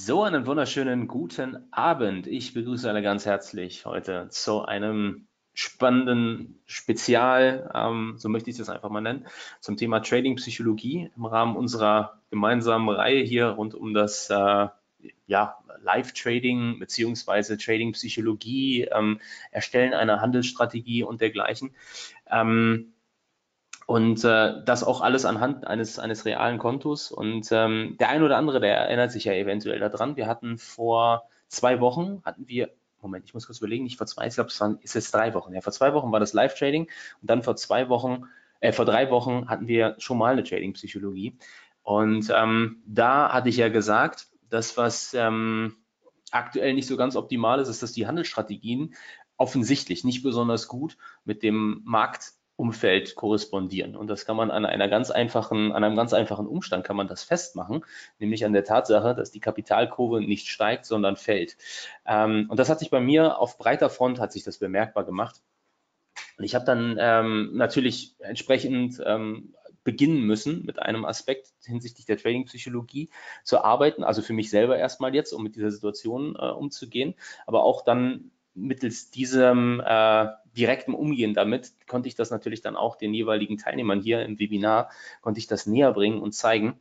So, einen wunderschönen guten Abend. Ich begrüße alle ganz herzlich heute zu einem spannenden Spezial, so möchte ich das einfach mal nennen, zum Thema Trading Psychologie im Rahmen unserer gemeinsamen Reihe hier rund um das Live-Trading beziehungsweise Trading Psychologie, Erstellen einer Handelsstrategie und dergleichen. Das auch alles anhand eines realen Kontos. Der ein oder andere, der erinnert sich ja eventuell daran. Wir hatten vor 2 Wochen, Moment, ich muss kurz überlegen, nicht vor zwei, ich glaube, ist jetzt 3 Wochen. Ja, vor 2 Wochen war das Live-Trading und dann vor 3 Wochen hatten wir schon mal eine Trading-Psychologie. Da hatte ich ja gesagt, das, was aktuell nicht so ganz optimal ist, ist, dass die Handelsstrategien offensichtlich nicht besonders gut mit dem Marktumfeld korrespondieren. Und das kann man an einem ganz einfachen Umstand kann man das festmachen, nämlich an der Tatsache, dass die Kapitalkurve nicht steigt, sondern fällt. Und das hat sich bei mir auf breiter Front hat sich das bemerkbar gemacht. Und ich habe dann natürlich entsprechend beginnen müssen, mit einem Aspekt hinsichtlich der Trading-Psychologie zu arbeiten, also für mich selber erstmal jetzt, um mit dieser Situation umzugehen, aber auch dann mittels diesem direkten Umgehen damit, konnte ich das natürlich dann auch den jeweiligen Teilnehmern hier im Webinar, konnte ich das näher bringen und zeigen,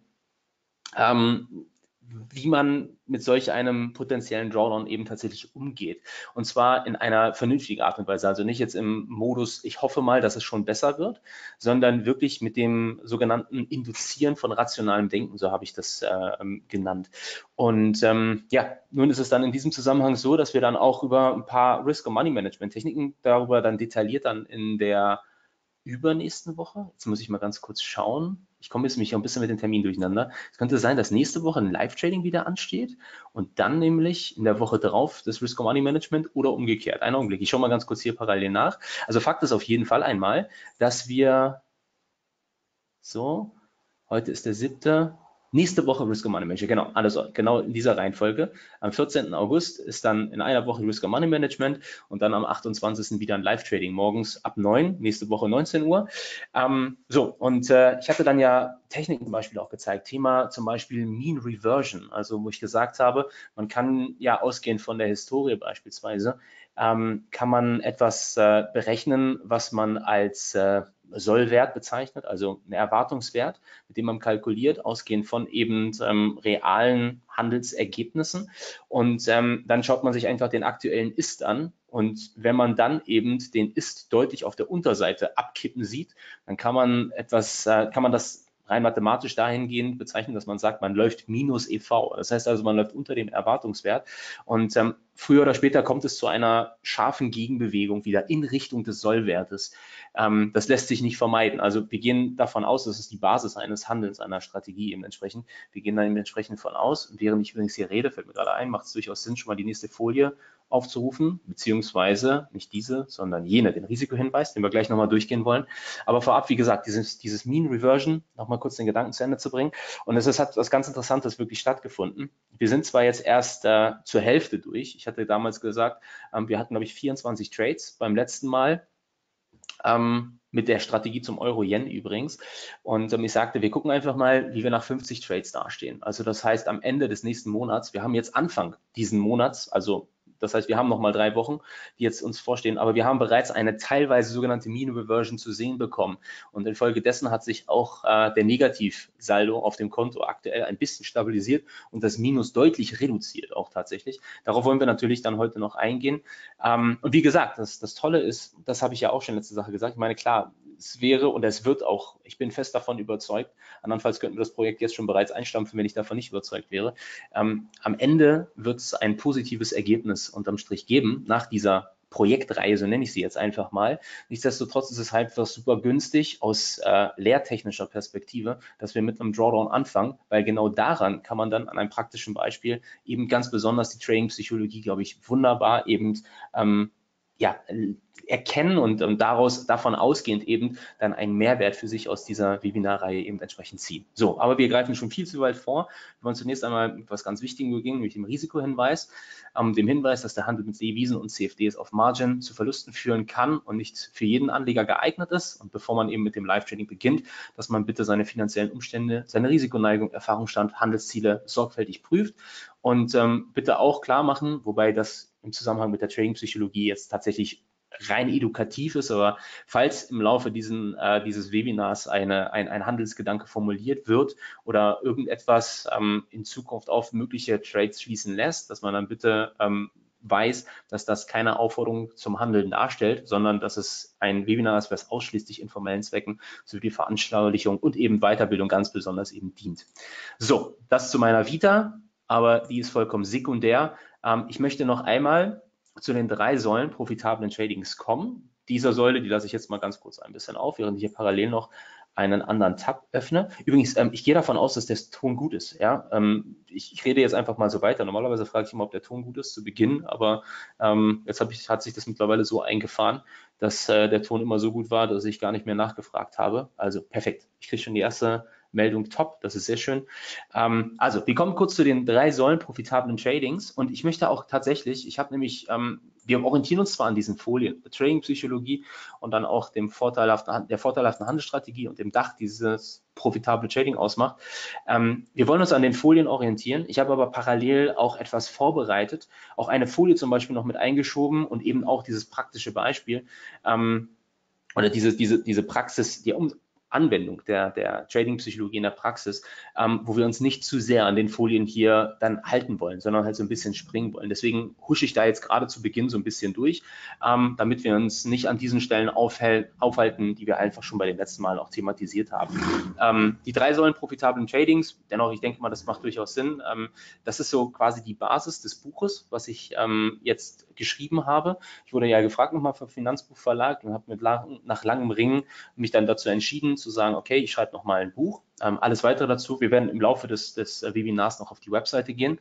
wie man mit solch einem potenziellen Drawdown eben tatsächlich umgeht. Und zwar in einer vernünftigen Art und Weise. Also nicht jetzt im Modus, ich hoffe mal, dass es schon besser wird, sondern wirklich mit dem sogenannten Induzieren von rationalem Denken, so habe ich das genannt. Nun ist es dann in diesem Zusammenhang so, dass wir dann auch über ein paar Risk- und Money-Management-Techniken darüber dann detailliert dann in der übernächsten Woche. Jetzt muss ich mal ganz kurz schauen. Ich komme jetzt mich ein bisschen mit den Terminen durcheinander. Es könnte sein, dass nächste Woche ein Live-Trading wieder ansteht und dann nämlich in der Woche darauf das Risk Money Management oder umgekehrt. Einen Augenblick. Ich schaue mal ganz kurz hier parallel nach. Also Fakt ist auf jeden Fall einmal, dass wir heute ist der 7. Nächste Woche Risk Money Management, genau, alles genau in dieser Reihenfolge. Am 14. August ist dann in einer Woche Risk Money Management und dann am 28. wieder ein Live-Trading morgens ab 9, nächste Woche 19 Uhr. Ich hatte dann ja Techniken zum Beispiel auch gezeigt, Thema zum Beispiel Mean Reversion, also wo ich gesagt habe, man kann ja ausgehend von der Historie beispielsweise, kann man etwas berechnen, was man als Sollwert bezeichnet, also einen Erwartungswert, mit dem man kalkuliert, ausgehend von eben realen Handelsergebnissen. Dann schaut man sich einfach den aktuellen Ist an. Und wenn man dann eben den Ist deutlich auf der Unterseite abkippen sieht, dann kann man das rein mathematisch dahingehend bezeichnen, dass man sagt, man läuft minus EV. Das heißt also, man läuft unter dem Erwartungswert. Früher oder später kommt es zu einer scharfen Gegenbewegung wieder in Richtung des Sollwertes. Das lässt sich nicht vermeiden. Also wir gehen davon aus, das ist die Basis eines Handelns, einer Strategie eben entsprechend. Wir gehen dann eben entsprechend von aus. Und während ich übrigens hier rede, fällt mir gerade ein, macht es durchaus Sinn, schon mal die nächste Folie aufzurufen, beziehungsweise nicht diese, sondern jene, den Risikohinweis, den wir gleich nochmal durchgehen wollen. Aber vorab, wie gesagt, dieses Mean Reversion, nochmal kurz den Gedanken zu Ende zu bringen. Und es hat was ganz Interessantes wirklich stattgefunden. Wir sind zwar jetzt erst zur Hälfte durch. Ich hatte damals gesagt, wir hatten, glaube ich, 24 Trades beim letzten Mal. Mit der Strategie zum Euro-Yen übrigens. Ich sagte, wir gucken einfach mal, wie wir nach 50 Trades dastehen. Also das heißt, am Ende des nächsten Monats, wir haben jetzt Anfang diesen Monats, also das heißt, wir haben nochmal 3 Wochen, die jetzt uns vorstehen, aber wir haben bereits eine teilweise sogenannte Mean Reversion zu sehen bekommen. Und infolgedessen hat sich auch der Negativsaldo auf dem Konto aktuell ein bisschen stabilisiert und das Minus deutlich reduziert auch tatsächlich. Darauf wollen wir natürlich dann heute noch eingehen. Und wie gesagt, das Tolle ist, das habe ich ja auch schon letzte Sache gesagt, ich meine, klar, es wäre und es wird auch, ich bin fest davon überzeugt, andernfalls könnten wir das Projekt jetzt schon bereits einstampfen, wenn ich davon nicht überzeugt wäre. Am Ende wird es ein positives Ergebnis unterm Strich geben, nach dieser Projektreihe, so nenne ich sie jetzt einfach mal. Nichtsdestotrotz ist es halt was super günstig aus lehrtechnischer Perspektive, dass wir mit einem Drawdown anfangen, weil genau daran kann man dann an einem praktischen Beispiel eben ganz besonders die Trading-Psychologie, glaube ich, wunderbar eben ja, erkennen und davon ausgehend eben dann einen Mehrwert für sich aus dieser Webinarreihe eben entsprechend ziehen. So, aber wir greifen schon viel zu weit vor. Wir wollen zunächst einmal mit etwas ganz Wichtigem beginnen, nämlich dem Risikohinweis. Dem Hinweis, dass der Handel mit Devisen und CFDs auf Margin zu Verlusten führen kann und nicht für jeden Anleger geeignet ist. Und bevor man eben mit dem Live-Trading beginnt, dass man bitte seine finanziellen Umstände, seine Risikoneigung, Erfahrungsstand, Handelsziele sorgfältig prüft und bitte auch klar machen, wobei das im Zusammenhang mit der Trading-Psychologie jetzt tatsächlich rein edukativ ist, aber falls im Laufe dieses Webinars ein Handelsgedanke formuliert wird oder irgendetwas in Zukunft auf mögliche Trades schließen lässt, dass man dann bitte weiß, dass das keine Aufforderung zum Handeln darstellt, sondern dass es ein Webinar ist, was ausschließlich informellen Zwecken sowie die Veranschaulichung und eben Weiterbildung ganz besonders eben dient. So, das zu meiner Vita, aber die ist vollkommen sekundär. Ich möchte noch einmal zu den 3 Säulen profitablen Tradings kommen. Dieser Säule, die lasse ich jetzt mal ganz kurz ein bisschen auf, während ich hier parallel noch einen anderen Tab öffne. Übrigens, ich gehe davon aus, dass der Ton gut ist. Ja? Ich rede jetzt einfach mal so weiter. Normalerweise frage ich immer, ob der Ton gut ist zu Beginn, aber jetzt hat sich das mittlerweile so eingefahren, dass der Ton immer so gut war, dass ich gar nicht mehr nachgefragt habe. Also perfekt. Ich kriege schon die erste Meldung top, das ist sehr schön. Also, wir kommen kurz zu den 3 Säulen profitablen Tradings und ich möchte auch tatsächlich, ich habe nämlich, wir orientieren uns zwar an diesen Folien, Trading-Psychologie und dann auch der vorteilhaften Handelsstrategie und dem Dach dieses profitable Trading ausmacht. Wir wollen uns an den Folien orientieren. Ich habe aber parallel auch etwas vorbereitet, auch eine Folie zum Beispiel noch mit eingeschoben und eben auch dieses praktische Beispiel oder diese Praxis, die Anwendung der Trading-Psychologie in der Praxis, wo wir uns nicht zu sehr an den Folien hier dann halten wollen, sondern halt so ein bisschen springen wollen. Deswegen husche ich da jetzt gerade zu Beginn so ein bisschen durch, damit wir uns nicht an diesen Stellen aufhalten, die wir einfach schon bei den letzten Malen auch thematisiert haben. Die 3 Säulen profitablen Tradings, dennoch, ich denke mal, das macht durchaus Sinn. Das ist so quasi die Basis des Buches, was ich jetzt geschrieben habe. Ich wurde ja gefragt nochmal vom Finanzbuchverlag und habe nach langem Ringen mich dann dazu entschieden, zu sagen, okay, ich schreibe nochmal ein Buch. Alles weitere dazu, wir werden im Laufe des Webinars noch auf die Webseite gehen.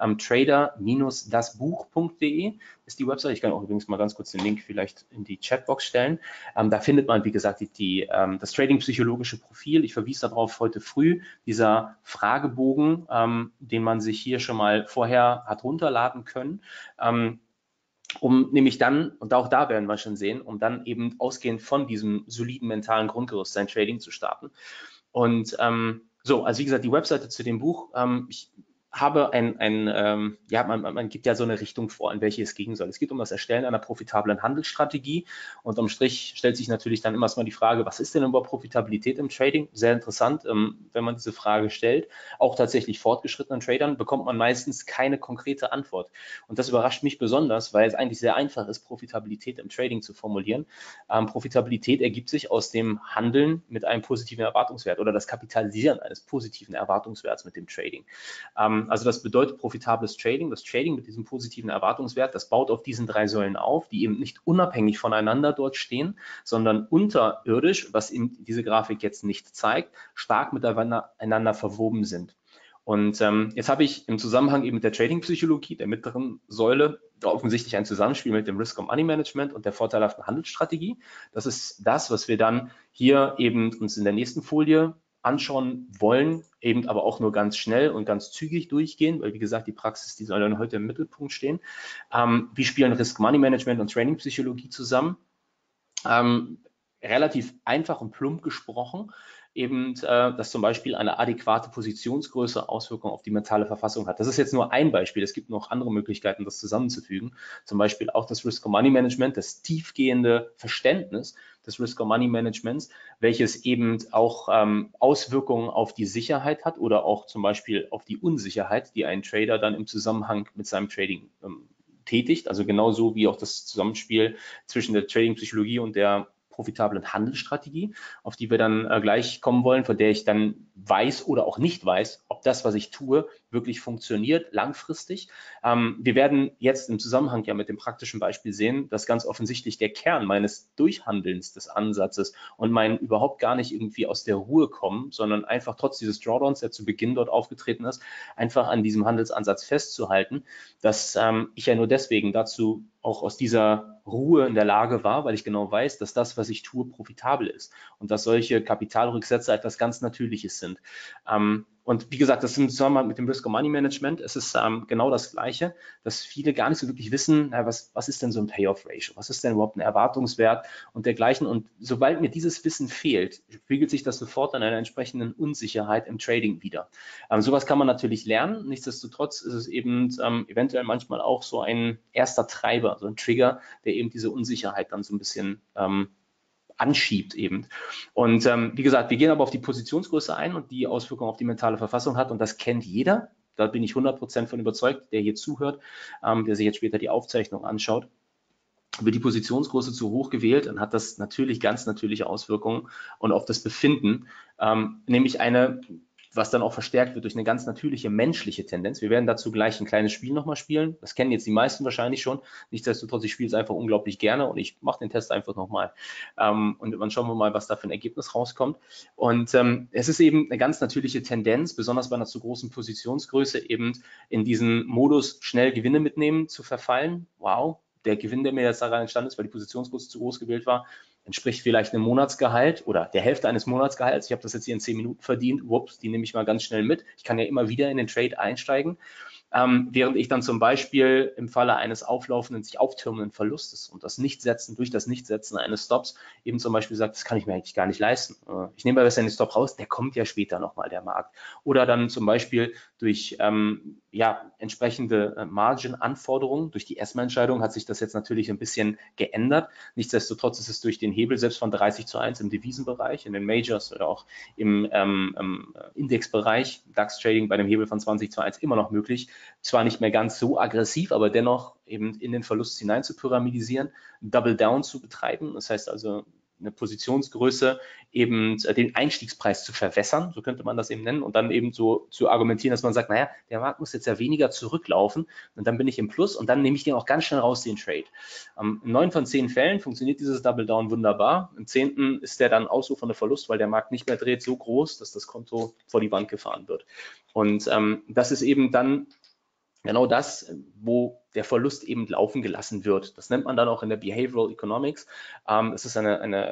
Trader-dasbuch.de ist die Webseite. Ich kann auch übrigens mal ganz kurz den Link vielleicht in die Chatbox stellen. Da findet man, wie gesagt, das Trading-psychologische Profil. Ich verwies darauf heute früh, dieser Fragebogen, den man sich hier schon mal vorher hat runterladen können. Um nämlich dann, und auch da werden wir schon sehen, um dann eben ausgehend von diesem soliden mentalen Grundgerüst sein Trading zu starten. Und so, also wie gesagt, die Webseite zu dem Buch, ich habe man gibt ja so eine Richtung vor, in welche es gehen soll. Es geht um das Erstellen einer profitablen Handelsstrategie und am Strich stellt sich natürlich dann immer erstmal die Frage, was ist denn überhaupt Profitabilität im Trading? Sehr interessant, wenn man diese Frage stellt. Auch tatsächlich fortgeschrittenen Tradern bekommt man meistens keine konkrete Antwort. Und das überrascht mich besonders, weil es eigentlich sehr einfach ist, Profitabilität im Trading zu formulieren. Profitabilität ergibt sich aus dem Handeln mit einem positiven Erwartungswert oder das Kapitalisieren eines positiven Erwartungswerts mit dem Trading. Also das bedeutet profitables Trading. Das Trading mit diesem positiven Erwartungswert, das baut auf diesen 3 Säulen auf, die eben nicht unabhängig voneinander dort stehen, sondern unterirdisch, was eben diese Grafik jetzt nicht zeigt, stark miteinander verwoben sind. Und jetzt habe ich im Zusammenhang eben mit der Trading-Psychologie, der mittleren Säule, offensichtlich ein Zusammenspiel mit dem Risk und Money Management und der vorteilhaften Handelsstrategie. Das ist das, was wir dann hier eben uns in der nächsten Folie anschauen wollen, eben aber auch nur ganz schnell und ganz zügig durchgehen, weil wie gesagt, die Praxis, die soll dann heute im Mittelpunkt stehen. Wie spielen Risk Money Management und Trading Psychologie zusammen? Relativ einfach und plump gesprochen, eben, dass zum Beispiel eine adäquate Positionsgröße Auswirkungen auf die mentale Verfassung hat. Das ist jetzt nur ein Beispiel. Es gibt noch andere Möglichkeiten, das zusammenzufügen. Zum Beispiel auch das Risk Money Management, das tiefgehende Verständnis des Risk Money Managements, welches eben auch Auswirkungen auf die Sicherheit hat oder auch zum Beispiel auf die Unsicherheit, die ein Trader dann im Zusammenhang mit seinem Trading tätigt. Also genauso wie auch das Zusammenspiel zwischen der Trading-Psychologie und der profitablen Handelsstrategie, auf die wir dann gleich kommen wollen, von der ich dann weiß oder auch nicht weiß, ob das, was ich tue, wirklich funktioniert, langfristig. Wir werden jetzt im Zusammenhang ja mit dem praktischen Beispiel sehen, dass ganz offensichtlich der Kern meines Durchhandelns des Ansatzes und mein überhaupt gar nicht irgendwie aus der Ruhe kommen, sondern einfach trotz dieses Drawdowns, der zu Beginn dort aufgetreten ist, einfach an diesem Handelsansatz festzuhalten, dass ich ja nur deswegen dazu auch aus dieser Ruhe in der Lage war, weil ich genau weiß, dass das, was ich tue, profitabel ist und dass solche Kapitalrücksätze etwas ganz Natürliches sind. Und wie gesagt, das ist im Zusammenhang mit dem Risk Money Management. Es ist genau das Gleiche, dass viele gar nicht so wirklich wissen, was ist denn so ein Payoff-Ratio? Was ist denn überhaupt ein Erwartungswert und dergleichen? Und sobald mir dieses Wissen fehlt, spiegelt sich das sofort an einer entsprechenden Unsicherheit im Trading wieder. Sowas kann man natürlich lernen. Nichtsdestotrotz ist es eben eventuell manchmal auch so ein erster Treiber, so ein Trigger, der eben diese Unsicherheit dann so ein bisschen anschiebt eben. Und wie gesagt, wir gehen aber auf die Positionsgröße ein und die Auswirkungen auf die mentale Verfassung hat und das kennt jeder. Da bin ich 100% von überzeugt, der hier zuhört, der sich jetzt später die Aufzeichnung anschaut. Wird die Positionsgröße zu hoch gewählt, dann hat das natürlich ganz natürliche Auswirkungen und auf das Befinden, nämlich eine, was dann auch verstärkt wird durch eine ganz natürliche menschliche Tendenz. Wir werden dazu gleich ein kleines Spiel nochmal spielen. Das kennen jetzt die meisten wahrscheinlich schon. Nichtsdestotrotz, ich spiele es einfach unglaublich gerne und ich mache den Test einfach nochmal. Und dann schauen wir mal, was da für ein Ergebnis rauskommt. Und es ist eben eine ganz natürliche Tendenz, besonders bei einer zu großen Positionsgröße, eben in diesen Modus schnell Gewinne mitnehmen zu verfallen. Wow, der Gewinn, der mir jetzt daran entstanden ist, weil die Positionsgröße zu groß gewählt war, entspricht vielleicht einem Monatsgehalt oder der Hälfte eines Monatsgehalts. Ich habe das jetzt hier in 10 Minuten verdient. Ups, die nehme ich mal ganz schnell mit. Ich kann ja immer wieder in den Trade einsteigen. Während ich dann zum Beispiel im Falle eines auflaufenden, sich auftürmenden Verlustes und das Nichtsetzen, durch das Nichtsetzen eines Stops eben zum Beispiel sagt, das kann ich mir eigentlich gar nicht leisten. Ich nehme aber besser den Stop raus, der kommt ja später nochmal, der Markt. Oder dann zum Beispiel durch entsprechende Margin-Anforderungen, durch die ESMA-Entscheidung hat sich das jetzt natürlich ein bisschen geändert. Nichtsdestotrotz ist es durch den Hebel selbst von 30:1 im Devisenbereich, in den Majors oder auch im Indexbereich, DAX-Trading bei dem Hebel von 20:1 immer noch möglich, zwar nicht mehr ganz so aggressiv, aber dennoch eben in den Verlust hinein zu pyramidisieren, Double Down zu betreiben. Das heißt also eine Positionsgröße eben den Einstiegspreis zu verwässern, so könnte man das eben nennen, und dann eben so zu argumentieren, dass man sagt, naja, der Markt muss jetzt ja weniger zurücklaufen und dann bin ich im Plus und dann nehme ich den auch ganz schnell raus, den Trade. In 9 von 10 Fällen funktioniert dieses Double Down wunderbar. Im 10. ist der dann ausufernde Verlust, weil der Markt nicht mehr dreht, so groß, dass das Konto vor die Wand gefahren wird. Und das ist eben dann genau das, wo der Verlust eben laufen gelassen wird. Das nennt man dann auch in der Behavioral Economics. Es ist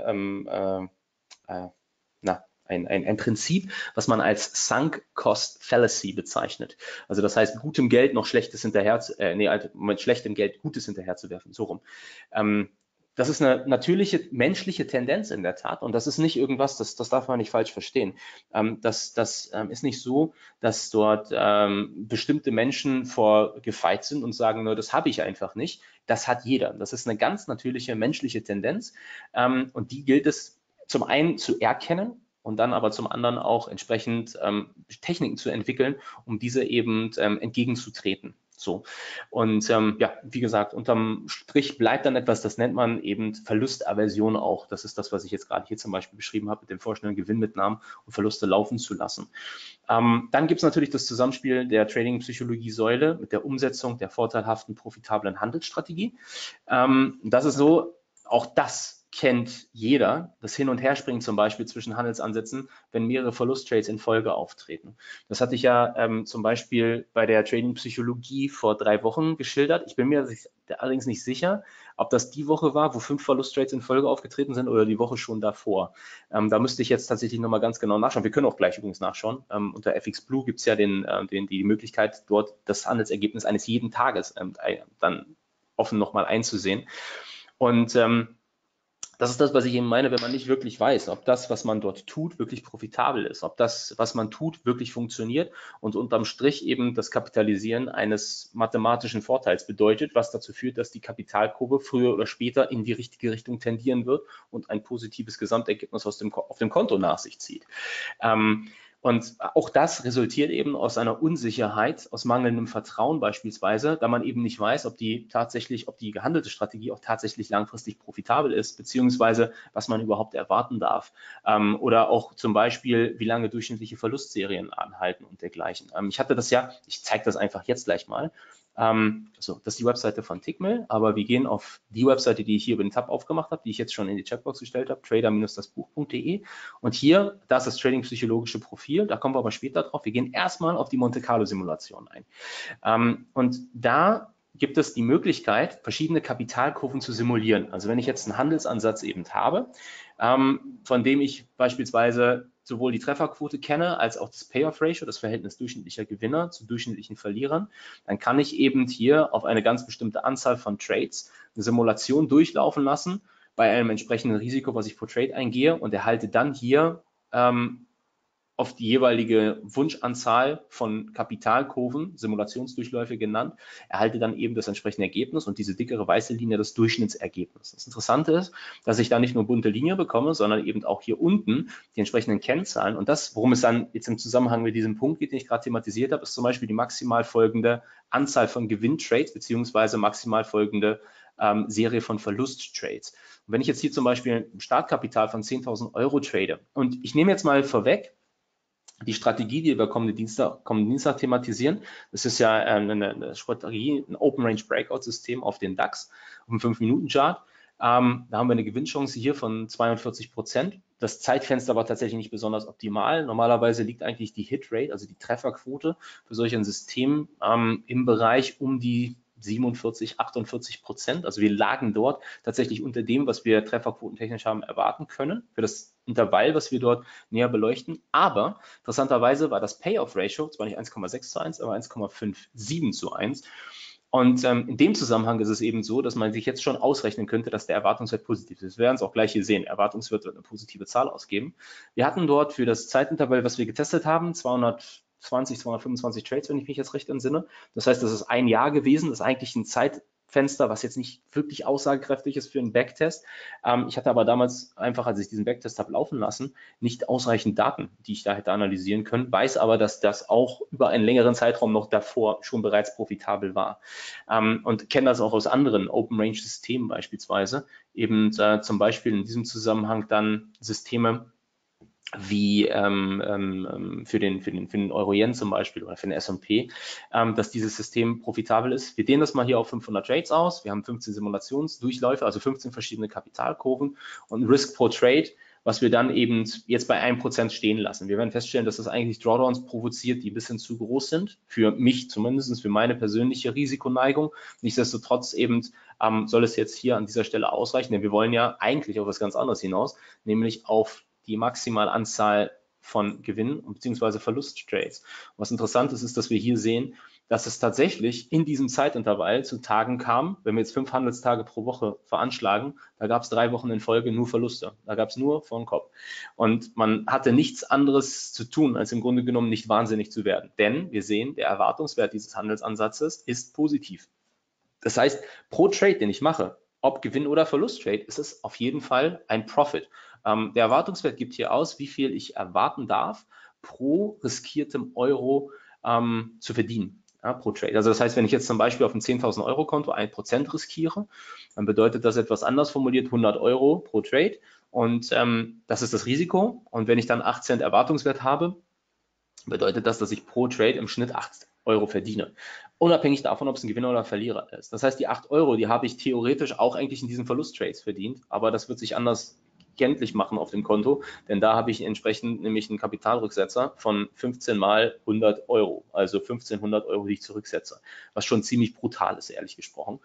ein Prinzip, was man als Sunk Cost Fallacy bezeichnet. Also das heißt, gutem Geld noch schlechtes mit schlechtem Geld Gutes hinterherzuwerfen, so rum. Das ist eine natürliche menschliche Tendenz in der Tat und das ist nicht irgendwas, das darf man nicht falsch verstehen. Das ist nicht so, dass dort bestimmte Menschen vor gefeit sind und sagen, nur das habe ich einfach nicht. Das hat jeder. Das ist eine ganz natürliche menschliche Tendenz und die gilt es zum einen zu erkennen und dann aber zum anderen auch entsprechend Techniken zu entwickeln, um diese eben entgegenzutreten. So. Und wie gesagt, unterm Strich bleibt dann etwas, das nennt man eben Verlustaversion auch. Das ist das, was ich jetzt gerade hier zum Beispiel beschrieben habe, mit dem vorschnellen Gewinnmitnahmen und Verluste laufen zu lassen. Dann gibt es natürlich das Zusammenspiel der Trading-Psychologie-Säule mit der Umsetzung der vorteilhaften, profitablen Handelsstrategie. Das ist so, auch das kennt jeder, das Hin- und Herspringen zum Beispiel zwischen Handelsansätzen, wenn mehrere Verlusttrades in Folge auftreten. Das hatte ich ja zum Beispiel bei der Trading-Psychologie vor 3 Wochen geschildert. Ich bin mir allerdings nicht sicher, ob das die Woche war, wo 5 Verlusttrades in Folge aufgetreten sind oder die Woche schon davor. Da müsste ich jetzt tatsächlich nochmal ganz genau nachschauen. Wir können auch gleich übrigens nachschauen. Unter FX Blue gibt es ja die Möglichkeit, dort das Handelsergebnis eines jeden Tages dann offen nochmal einzusehen. Und das ist das, was ich eben meine, wenn man nicht wirklich weiß, ob das, was man dort tut, wirklich profitabel ist, ob das, was man tut, wirklich funktioniert und unterm Strich eben das Kapitalisieren eines mathematischen Vorteils bedeutet, was dazu führt, dass die Kapitalkurve früher oder später in die richtige Richtung tendieren wird und ein positives Gesamtergebnis auf dem Konto nach sich zieht. Und auch das resultiert eben aus einer Unsicherheit, aus mangelndem Vertrauen beispielsweise, da man eben nicht weiß, ob die gehandelte Strategie auch tatsächlich langfristig profitabel ist, beziehungsweise was man überhaupt erwarten darf. Oder auch zum Beispiel, wie lange durchschnittliche Verlustserien anhalten und dergleichen. Ich hatte das ja, ich zeige das einfach jetzt gleich mal. So, das ist die Webseite von Tickmill, aber wir gehen auf die Webseite, die ich hier über den Tab aufgemacht habe, die ich jetzt schon in die Chatbox gestellt habe, trader-dasbuch.de. Und hier, das ist das trading-psychologische Profil, da kommen wir aber später drauf. Wir gehen erstmal auf die Monte Carlo-Simulation ein. Und da gibt es die Möglichkeit, verschiedene Kapitalkurven zu simulieren. Also wenn ich jetzt einen Handelsansatz eben habe, von dem ich beispielsweise sowohl die Trefferquote kenne, als auch das Payoff-Ratio, das Verhältnis durchschnittlicher Gewinner zu durchschnittlichen Verlierern, dann kann ich eben hier auf eine ganz bestimmte Anzahl von Trades eine Simulation durchlaufen lassen, bei einem entsprechenden Risiko, was ich pro Trade eingehe, und erhalte dann hier auf die jeweilige Wunschanzahl von Kapitalkurven, Simulationsdurchläufe genannt, erhalte dann eben das entsprechende Ergebnis und diese dickere weiße Linie das Durchschnittsergebnis. Das Interessante ist, dass ich da nicht nur bunte Linie bekomme, sondern eben auch hier unten die entsprechenden Kennzahlen. Und das, worum es dann jetzt im Zusammenhang mit diesem Punkt geht, den ich gerade thematisiert habe, ist zum Beispiel die maximal folgende Anzahl von Gewinntrades beziehungsweise maximal folgende Serie von Verlusttrades. Und wenn ich jetzt hier zum Beispiel ein Startkapital von 10.000 Euro trade und ich nehme jetzt mal vorweg, die Strategie, die wir kommenden Dienstag thematisieren, das ist ja eine Strategie, ein Open Range Breakout System auf den DAX, auf dem 5-Minuten-Chart. Da haben wir eine Gewinnchance hier von 42%. Das Zeitfenster war tatsächlich nicht besonders optimal. Normalerweise liegt eigentlich die Hitrate, also die Trefferquote für solch ein System im Bereich um die 47-48%. Also wir lagen dort tatsächlich unter dem, was wir trefferquotentechnisch haben erwarten können, für das Intervall, was wir dort näher beleuchten. Aber interessanterweise war das Payoff-Ratio zwar nicht 1,6:1, aber 1,57:1. Und in dem Zusammenhang ist es eben so, dass man sich jetzt schon ausrechnen könnte, dass der Erwartungswert positiv ist. Wir werden es auch gleich hier sehen. Erwartungswert wird eine positive Zahl ausgeben. Wir hatten dort für das Zeitintervall, was wir getestet haben, 225 Trades, wenn ich mich jetzt recht entsinne. Das heißt, das ist ein Jahr gewesen. Das ist eigentlich ein Zeitfenster, was jetzt nicht wirklich aussagekräftig ist für einen Backtest. Ich hatte aber damals einfach, als ich diesen Backtest habe laufen lassen, nicht ausreichend Daten, die ich da hätte analysieren können, weiß aber, dass das auch über einen längeren Zeitraum noch davor schon bereits profitabel war. Und kenne das auch aus anderen Open-Range-Systemen beispielsweise, eben zum Beispiel in diesem Zusammenhang dann Systeme wie für den Euro-Yen zum Beispiel oder für den S&P, dass dieses System profitabel ist. Wir dehnen das mal hier auf 500 Trades aus. Wir haben 15 Simulationsdurchläufe, also 15 verschiedene Kapitalkurven und Risk pro Trade, was wir dann eben jetzt bei 1% stehen lassen. Wir werden feststellen, dass das eigentlich Drawdowns provoziert, die ein bisschen zu groß sind, für mich zumindest, für meine persönliche Risikoneigung. Nichtsdestotrotz eben soll es jetzt hier an dieser Stelle ausreichen, denn wir wollen ja eigentlich auf was ganz anderes hinaus, nämlich auf die maximale Anzahl von Gewinn- bzw. Verlusttrades. Was interessant ist, ist, dass wir hier sehen, dass es tatsächlich in diesem Zeitintervall zu Tagen kam, wenn wir jetzt 5 Handelstage pro Woche veranschlagen, da gab es 3 Wochen in Folge nur Verluste. Da gab es nur vor den Kopf. Und man hatte nichts anderes zu tun, als im Grunde genommen nicht wahnsinnig zu werden. Denn wir sehen, der Erwartungswert dieses Handelsansatzes ist positiv. Das heißt, pro Trade, den ich mache, ob Gewinn- oder Verlusttrade, ist es auf jeden Fall ein Profit. Der Erwartungswert gibt hier aus, wie viel ich erwarten darf, pro riskiertem Euro zu verdienen, ja, pro Trade. Also das heißt, wenn ich jetzt zum Beispiel auf ein 10.000 Euro Konto 1% riskiere, dann bedeutet das etwas anders formuliert 100 Euro pro Trade und das ist das Risiko. Und wenn ich dann 8 Cent Erwartungswert habe, bedeutet das, dass ich pro Trade im Schnitt 8 Euro verdiene. Unabhängig davon, ob es ein Gewinner oder ein Verlierer ist. Das heißt, die 8 Euro, die habe ich theoretisch auch eigentlich in diesen Verlusttrades verdient, aber das wird sich anders kenntlich machen auf dem Konto, denn da habe ich entsprechend nämlich einen Kapitalrücksetzer von 15 mal 100 Euro, also 1500 Euro, die ich zurücksetze, was schon ziemlich brutal ist, ehrlich gesprochen.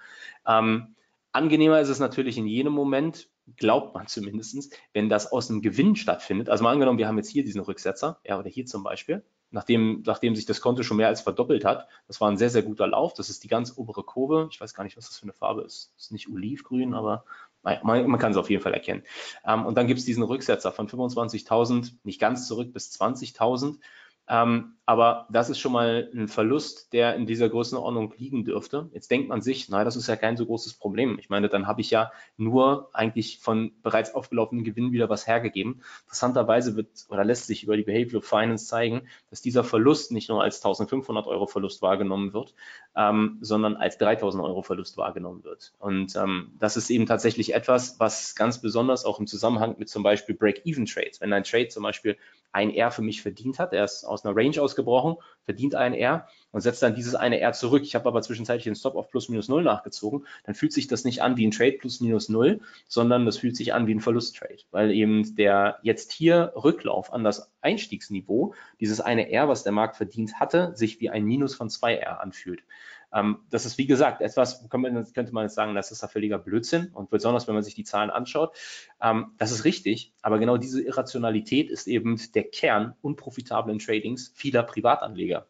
Angenehmer ist es natürlich in jenem Moment, glaubt man zumindest, wenn das aus einem Gewinn stattfindet. Also mal angenommen, wir haben jetzt hier diesen Rücksetzer, ja, oder hier zum Beispiel, nachdem sich das Konto schon mehr als verdoppelt hat. Das war ein sehr, sehr guter Lauf. Das ist die ganz obere Kurve. Ich weiß gar nicht, was das für eine Farbe ist. Das ist nicht olivgrün, aber man kann es auf jeden Fall erkennen. Und dann gibt es diesen Rücksetzer von 25.000, nicht ganz zurück bis 20.000. Aber das ist schon mal ein Verlust, der in dieser Größenordnung liegen dürfte. Jetzt denkt man sich, naja, das ist ja kein so großes Problem. Ich meine, dann habe ich ja nur eigentlich von bereits aufgelaufenen Gewinn wieder was hergegeben. Interessanterweise wird oder lässt sich über die Behavioral Finance zeigen, dass dieser Verlust nicht nur als 1.500 Euro Verlust wahrgenommen wird, sondern als 3.000 Euro Verlust wahrgenommen wird. Und das ist eben tatsächlich etwas, was ganz besonders auch im Zusammenhang mit zum Beispiel Break-Even-Trades, wenn ein Trade zum Beispiel ein R für mich verdient hat, er ist aus einer Range ausgebrochen, verdient ein R und setzt dann dieses eine R zurück. Ich habe aber zwischenzeitlich den Stop auf plus minus null nachgezogen, dann fühlt sich das nicht an wie ein Trade plus minus null, sondern das fühlt sich an wie ein Verlusttrade, weil eben der jetzt hier Rücklauf an das Einstiegsniveau, dieses eine R, was der Markt verdient hatte, sich wie ein Minus von 2 R anfühlt. Das ist, wie gesagt, etwas, könnte man jetzt sagen, das ist ja völliger Blödsinn und besonders, wenn man sich die Zahlen anschaut. Das ist richtig, aber genau diese Irrationalität ist eben der Kern unprofitablen Tradings vieler Privatanleger.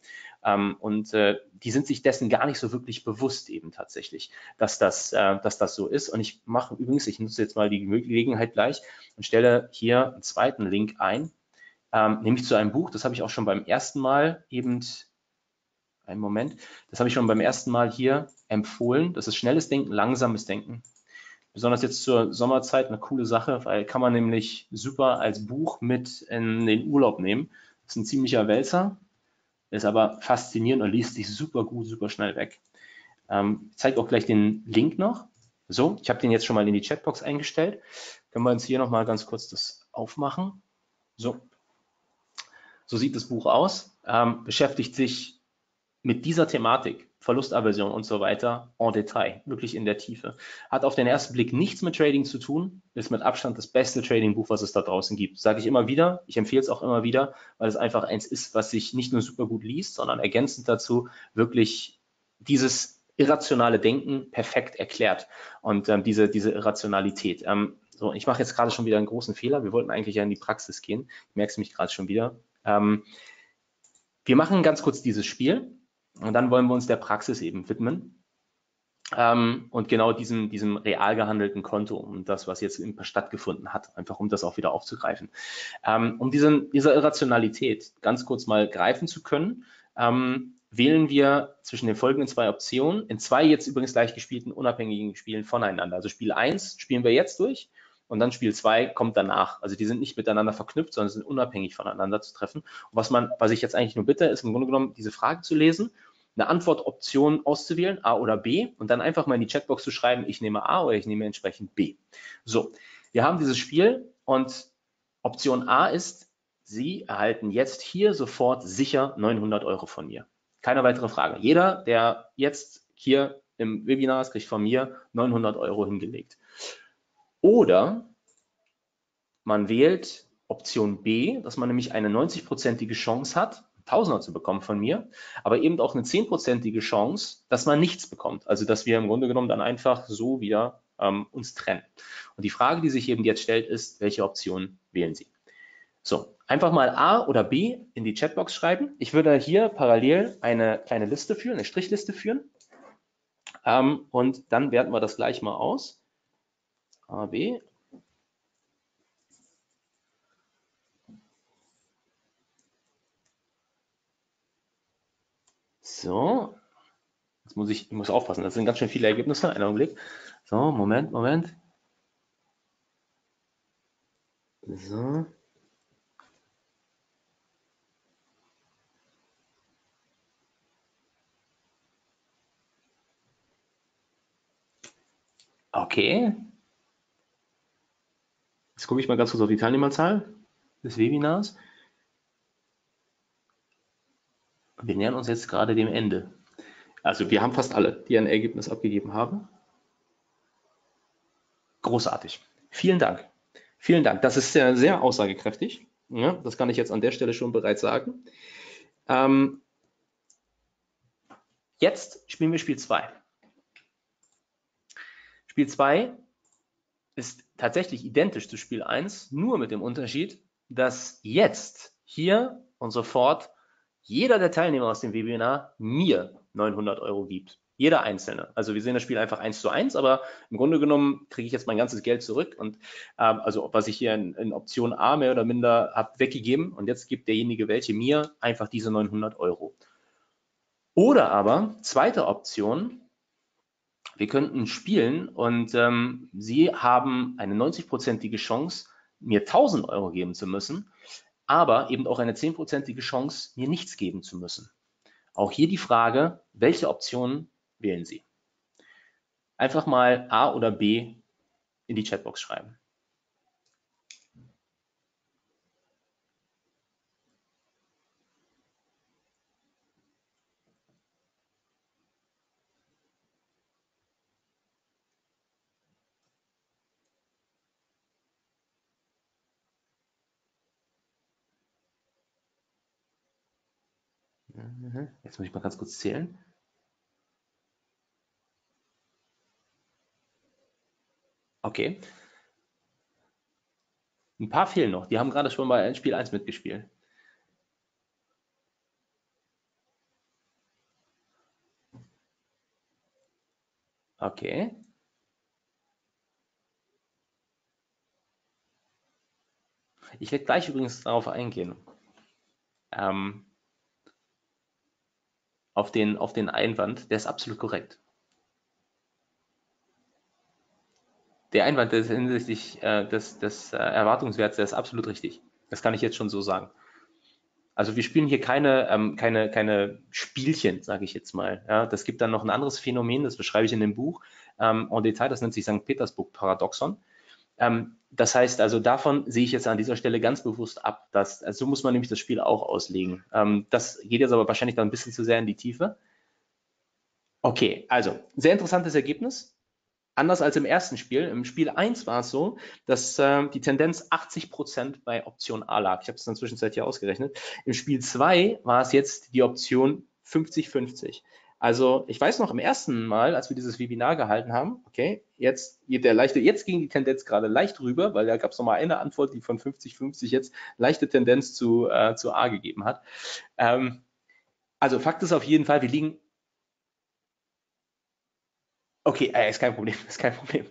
Die sind sich dessen gar nicht so wirklich bewusst eben tatsächlich, dass das so ist. Und ich mache übrigens, ich nutze jetzt mal die Gelegenheit gleich und stelle hier einen zweiten Link ein, nämlich zu einem Buch, das habe ich auch schon beim ersten Mal eben einen Moment. Das habe ich schon beim ersten Mal hier empfohlen. Das ist schnelles Denken, langsames Denken. Besonders jetzt zur Sommerzeit eine coole Sache, weil kann man nämlich super als Buch mit in den Urlaub nehmen. Das ist ein ziemlicher Wälzer, ist aber faszinierend und liest sich super gut, super schnell weg. Ich zeige auch gleich den Link noch. So, ich habe den jetzt schon mal in die Chatbox eingestellt. Können wir uns hier nochmal ganz kurz das aufmachen. So sieht das Buch aus. Beschäftigt sich mit dieser Thematik, Verlustaversion und so weiter, en Detail, wirklich in der Tiefe. Hat auf den ersten Blick nichts mit Trading zu tun, ist mit Abstand das beste Trading-Buch, was es da draußen gibt. Sage ich immer wieder, ich empfehle es auch immer wieder, weil es einfach eins ist, was sich nicht nur super gut liest, sondern ergänzend dazu wirklich dieses irrationale Denken perfekt erklärt und diese Irrationalität. So, ich mache jetzt gerade schon wieder einen großen Fehler. Wir wollten eigentlich ja in die Praxis gehen. Ich merke es mich gerade schon wieder. Wir machen ganz kurz dieses Spiel. Und dann wollen wir uns der Praxis eben widmen und genau diesem real gehandelten Konto und das, was jetzt stattgefunden hat, einfach um das auch wieder aufzugreifen. Um diese Irrationalität ganz kurz mal greifen zu können, wählen wir zwischen den folgenden zwei Optionen, in zwei jetzt übrigens gleich gespielten unabhängigen Spielen voneinander. Also Spiel 1 spielen wir jetzt durch und dann Spiel 2 kommt danach. Also die sind nicht miteinander verknüpft, sondern sind unabhängig voneinander zu treffen. Und was ich jetzt eigentlich nur bitte, ist im Grunde genommen diese Frage zu lesen, eine Antwortoption auszuwählen, A oder B, und dann einfach mal in die Chatbox zu schreiben, ich nehme A oder ich nehme entsprechend B. So, wir haben dieses Spiel und Option A ist, Sie erhalten jetzt hier sofort sicher 900 Euro von mir. Keine weitere Frage. Jeder, der jetzt hier im Webinar ist, kriegt von mir 900 Euro hingelegt. Oder man wählt Option B, dass man nämlich eine 90-prozentige Chance hat, Tausender zu bekommen von mir, aber eben auch eine 10-prozentige Chance, dass man nichts bekommt. Also dass wir im Grunde genommen dann einfach so wieder uns trennen. Und die Frage, die sich eben jetzt stellt, ist, welche Option wählen Sie? So, einfach mal A oder B in die Chatbox schreiben. Ich würde hier parallel eine kleine Liste führen, eine Strichliste führen. Und dann werten wir das gleich mal aus. A, B. So, jetzt ich muss aufpassen, das sind ganz schön viele Ergebnisse. Einen Augenblick. So, Moment. So. Okay. Jetzt gucke ich mal ganz kurz auf die Teilnehmerzahl des Webinars. Wir nähern uns jetzt gerade dem Ende. Also wir haben fast alle, die ein Ergebnis abgegeben haben. Großartig. Vielen Dank. Vielen Dank. Das ist sehr, sehr aussagekräftig. Ja, das kann ich jetzt an der Stelle schon bereits sagen. Jetzt spielen wir Spiel 2. Spiel 2 ist tatsächlich identisch zu Spiel 1, nur mit dem Unterschied, dass jetzt hier und sofort jeder der Teilnehmer aus dem Webinar mir 900 Euro gibt. Jeder einzelne. Also wir sehen das Spiel einfach 1:1, aber im Grunde genommen kriege ich jetzt mein ganzes Geld zurück und also was ich hier in Option A mehr oder minder habe weggegeben und jetzt gibt derjenige welche mir einfach diese 900 Euro. Oder aber, zweite Option, wir könnten spielen und Sie haben eine 90-prozentige Chance, mir 1000 Euro geben zu müssen, aber eben auch eine 10-prozentige Chance, mir nichts geben zu müssen. Auch hier die Frage, welche Option wählen Sie? Einfach mal A oder B in die Chatbox schreiben. Jetzt muss ich mal ganz kurz zählen. Okay. Ein paar fehlen noch. Die haben gerade schon bei Spiel 1 mitgespielt. Okay. Ich werde gleich übrigens darauf eingehen. Auf den Einwand, der ist absolut korrekt. Der Einwand ist hinsichtlich des Erwartungswerts, der ist absolut richtig. Das kann ich jetzt schon so sagen. Also wir spielen hier keine Spielchen, sage ich jetzt mal. Ja, das gibt dann noch ein anderes Phänomen, das beschreibe ich in dem Buch en Detail, das nennt sich St. Petersburg-Paradoxon. Das heißt also, davon sehe ich jetzt an dieser Stelle ganz bewusst ab. Also so muss man nämlich das Spiel auch auslegen. Das geht jetzt aber wahrscheinlich dann ein bisschen zu sehr in die Tiefe. Okay, also sehr interessantes Ergebnis. Anders als im ersten Spiel. Im Spiel 1 war es so, dass die Tendenz 80% bei Option A lag. Ich habe es in der Zwischenzeit hier ausgerechnet. Im Spiel 2 war es jetzt die Option 50-50. Also ich weiß noch im ersten Mal, als wir dieses Webinar gehalten haben, okay, jetzt ging die Tendenz gerade leicht rüber, weil da gab es nochmal eine Antwort, die von 50-50 jetzt leichte Tendenz zu A gegeben hat. Also Fakt ist auf jeden Fall, wir liegen. Okay, ist kein Problem, ist kein Problem.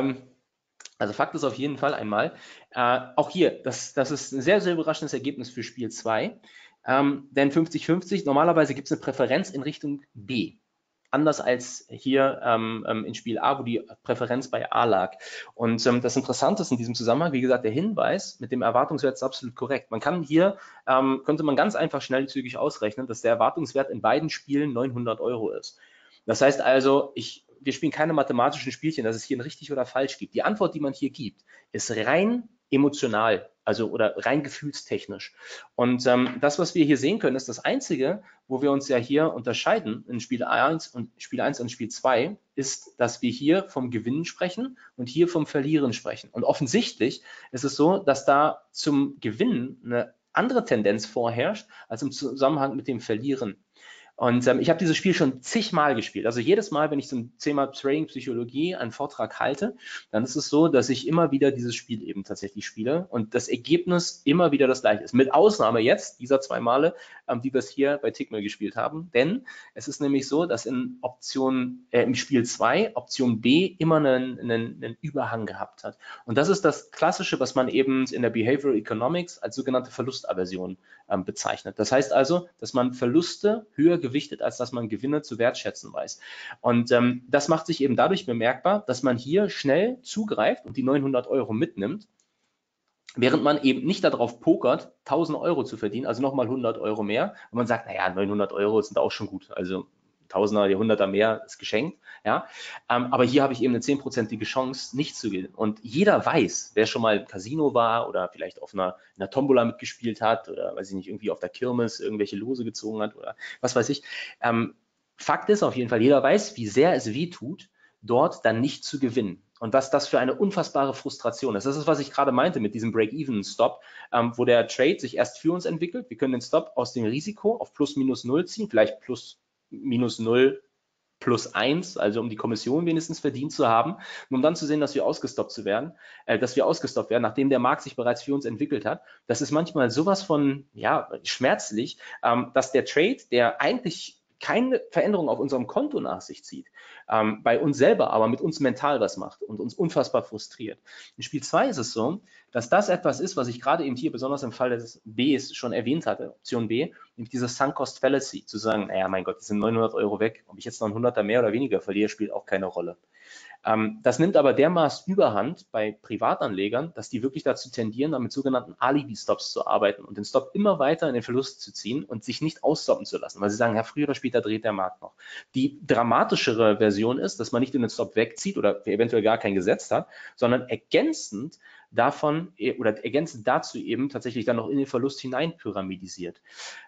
Also Fakt ist auf jeden Fall einmal, auch hier, das ist ein sehr, sehr überraschendes Ergebnis für Spiel 2. Denn 50-50, normalerweise gibt es eine Präferenz in Richtung B. Anders als hier in Spiel A, wo die Präferenz bei A lag. Und das Interessante ist in diesem Zusammenhang, wie gesagt, der Hinweis mit dem Erwartungswert ist absolut korrekt. Man kann hier, könnte man ganz einfach schnellzügig ausrechnen, dass der Erwartungswert in beiden Spielen 900 Euro ist. Das heißt also, wir spielen keine mathematischen Spielchen, dass es hier ein richtig oder falsch gibt. Die Antwort, die man hier gibt, ist rein emotional, also oder rein gefühlstechnisch. Und das, was wir hier sehen können, ist das Einzige, wo wir uns ja hier unterscheiden in Spiel 1 und Spiel 2, ist, dass wir hier vom Gewinnen sprechen und hier vom Verlieren sprechen. Und offensichtlich ist es so, dass da zum Gewinnen eine andere Tendenz vorherrscht als im Zusammenhang mit dem Verlieren. Und ich habe dieses Spiel schon zigmal gespielt. Also jedes Mal, wenn ich zum Thema Trading Psychologie einen Vortrag halte, dann ist es so, dass ich immer wieder dieses Spiel eben tatsächlich spiele und das Ergebnis immer wieder das gleiche ist. Mit Ausnahme jetzt dieser 2 Male, die wir es hier bei Tickmill gespielt haben. Denn es ist nämlich so, dass im Spiel 2 Option B immer einen Überhang gehabt hat. Und das ist das Klassische, was man eben in der Behavioral Economics als sogenannte Verlustaversion bezeichnet. Das heißt also, dass man Verluste höher gewichtet, als dass man Gewinne zu wertschätzen weiß. Und das macht sich eben dadurch bemerkbar, dass man hier schnell zugreift und die 900 Euro mitnimmt, während man eben nicht darauf pokert, 1000 Euro zu verdienen, also nochmal 100 Euro mehr. Und man sagt, naja, 900 Euro sind auch schon gut. Also Tausender, die Hunderter mehr ist geschenkt. Ja? Aber hier habe ich eben eine 10-prozentige Chance, nicht zu gewinnen. Und jeder weiß, wer schon mal im Casino war oder vielleicht auf einer Tombola mitgespielt hat oder, weiß ich nicht, irgendwie auf der Kirmes irgendwelche Lose gezogen hat oder was weiß ich. Fakt ist auf jeden Fall, jeder weiß, wie sehr es weh tut, dort dann nicht zu gewinnen. Und was das für eine unfassbare Frustration ist. Das ist, was ich gerade meinte mit diesem Break-Even-Stop, wo der Trade sich erst für uns entwickelt. Wir können den Stop aus dem Risiko auf plus minus 0 ziehen, vielleicht plus minus 0 plus 1, also um die Kommission wenigstens verdient zu haben, um dann zu sehen, dass wir ausgestoppt werden, nachdem der Markt sich bereits für uns entwickelt hat. Das ist manchmal sowas von schmerzlich, dass der Trade, der eigentlich keine Veränderung auf unserem Konto nach sich zieht, bei uns selber aber mit uns mental was macht und uns unfassbar frustriert. In Spiel 2 ist es so, dass das etwas ist, was ich gerade eben hier besonders im Fall des Bs schon erwähnt hatte, Option B, nämlich diese Sunk Cost Fallacy, zu sagen, naja, mein Gott, die sind 900 Euro weg, ob ich jetzt noch einen 100er mehr oder weniger verliere, spielt auch keine Rolle. Das nimmt aber dermaßen Überhand bei Privatanlegern, dass die wirklich dazu tendieren, mit sogenannten Alibi-Stops zu arbeiten und den Stop immer weiter in den Verlust zu ziehen und sich nicht ausstoppen zu lassen, weil sie sagen, ja, früher oder später dreht der Markt noch. Die dramatischere Version ist, dass man nicht in den Stop wegzieht oder eventuell gar kein gesetzt hat, sondern ergänzend davon oder ergänzend dazu eben tatsächlich dann noch in den Verlust hinein pyramidisiert.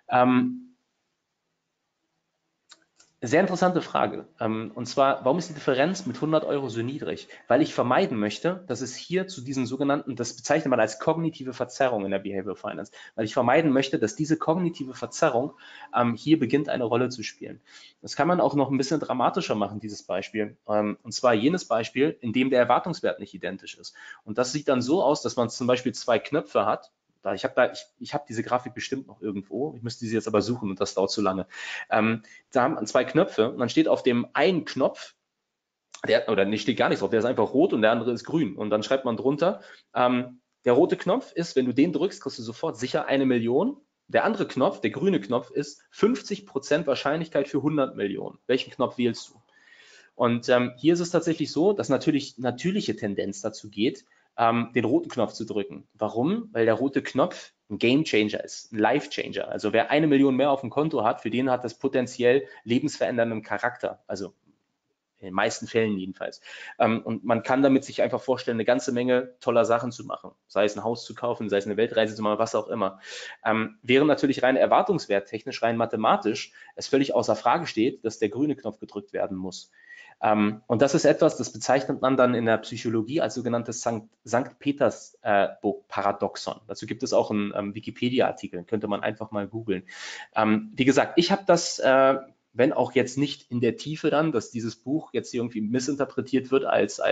Sehr interessante Frage. Und zwar, warum ist die Differenz mit 100 Euro so niedrig? Weil ich vermeiden möchte, dass es hier zu diesen sogenannten, das bezeichnet man als kognitive Verzerrung in der Behavioral Finance, weil ich vermeiden möchte, dass diese kognitive Verzerrung hier beginnt, eine Rolle zu spielen. Das kann man auch noch ein bisschen dramatischer machen, dieses Beispiel. Und zwar jenes Beispiel, in dem der Erwartungswert nicht identisch ist. Und das sieht dann so aus, dass man zum Beispiel zwei Knöpfe hat. Ich habe diese Grafik bestimmt noch irgendwo. Ich müsste sie jetzt aber suchen und das dauert zu lange. Da haben wir zwei Knöpfe und dann steht auf dem einen Knopf, steht gar nichts drauf, der ist einfach rot und der andere ist grün. Und dann schreibt man drunter, der rote Knopf ist, wenn du den drückst, kriegst du sofort sicher 1 Million. Der andere Knopf, der grüne Knopf, ist 50% Wahrscheinlichkeit für 100 Millionen. Welchen Knopf wählst du? Und hier ist es tatsächlich so, dass natürliche Tendenz dazu geht, den roten Knopf zu drücken. Warum? Weil der rote Knopf ein Game Changer ist, ein Life Changer. Also wer 1 Million mehr auf dem Konto hat, für den hat das potenziell lebensverändernden Charakter. Also in den meisten Fällen jedenfalls. Und man kann damit sich einfach vorstellen, eine ganze Menge toller Sachen zu machen. Sei es ein Haus zu kaufen, sei es eine Weltreise zu machen, was auch immer. Während natürlich rein erwartungswerttechnisch, rein mathematisch, es völlig außer Frage steht, dass der grüne Knopf gedrückt werden muss. Und das ist etwas, das bezeichnet man dann in der Psychologie als sogenanntes Sankt Petersburg-Paradoxon. Dazu gibt es auch einen Wikipedia-Artikel, könnte man einfach mal googeln. Wie gesagt, ich habe das, wenn auch jetzt nicht in der Tiefe dann, dass dieses Buch jetzt irgendwie missinterpretiert wird als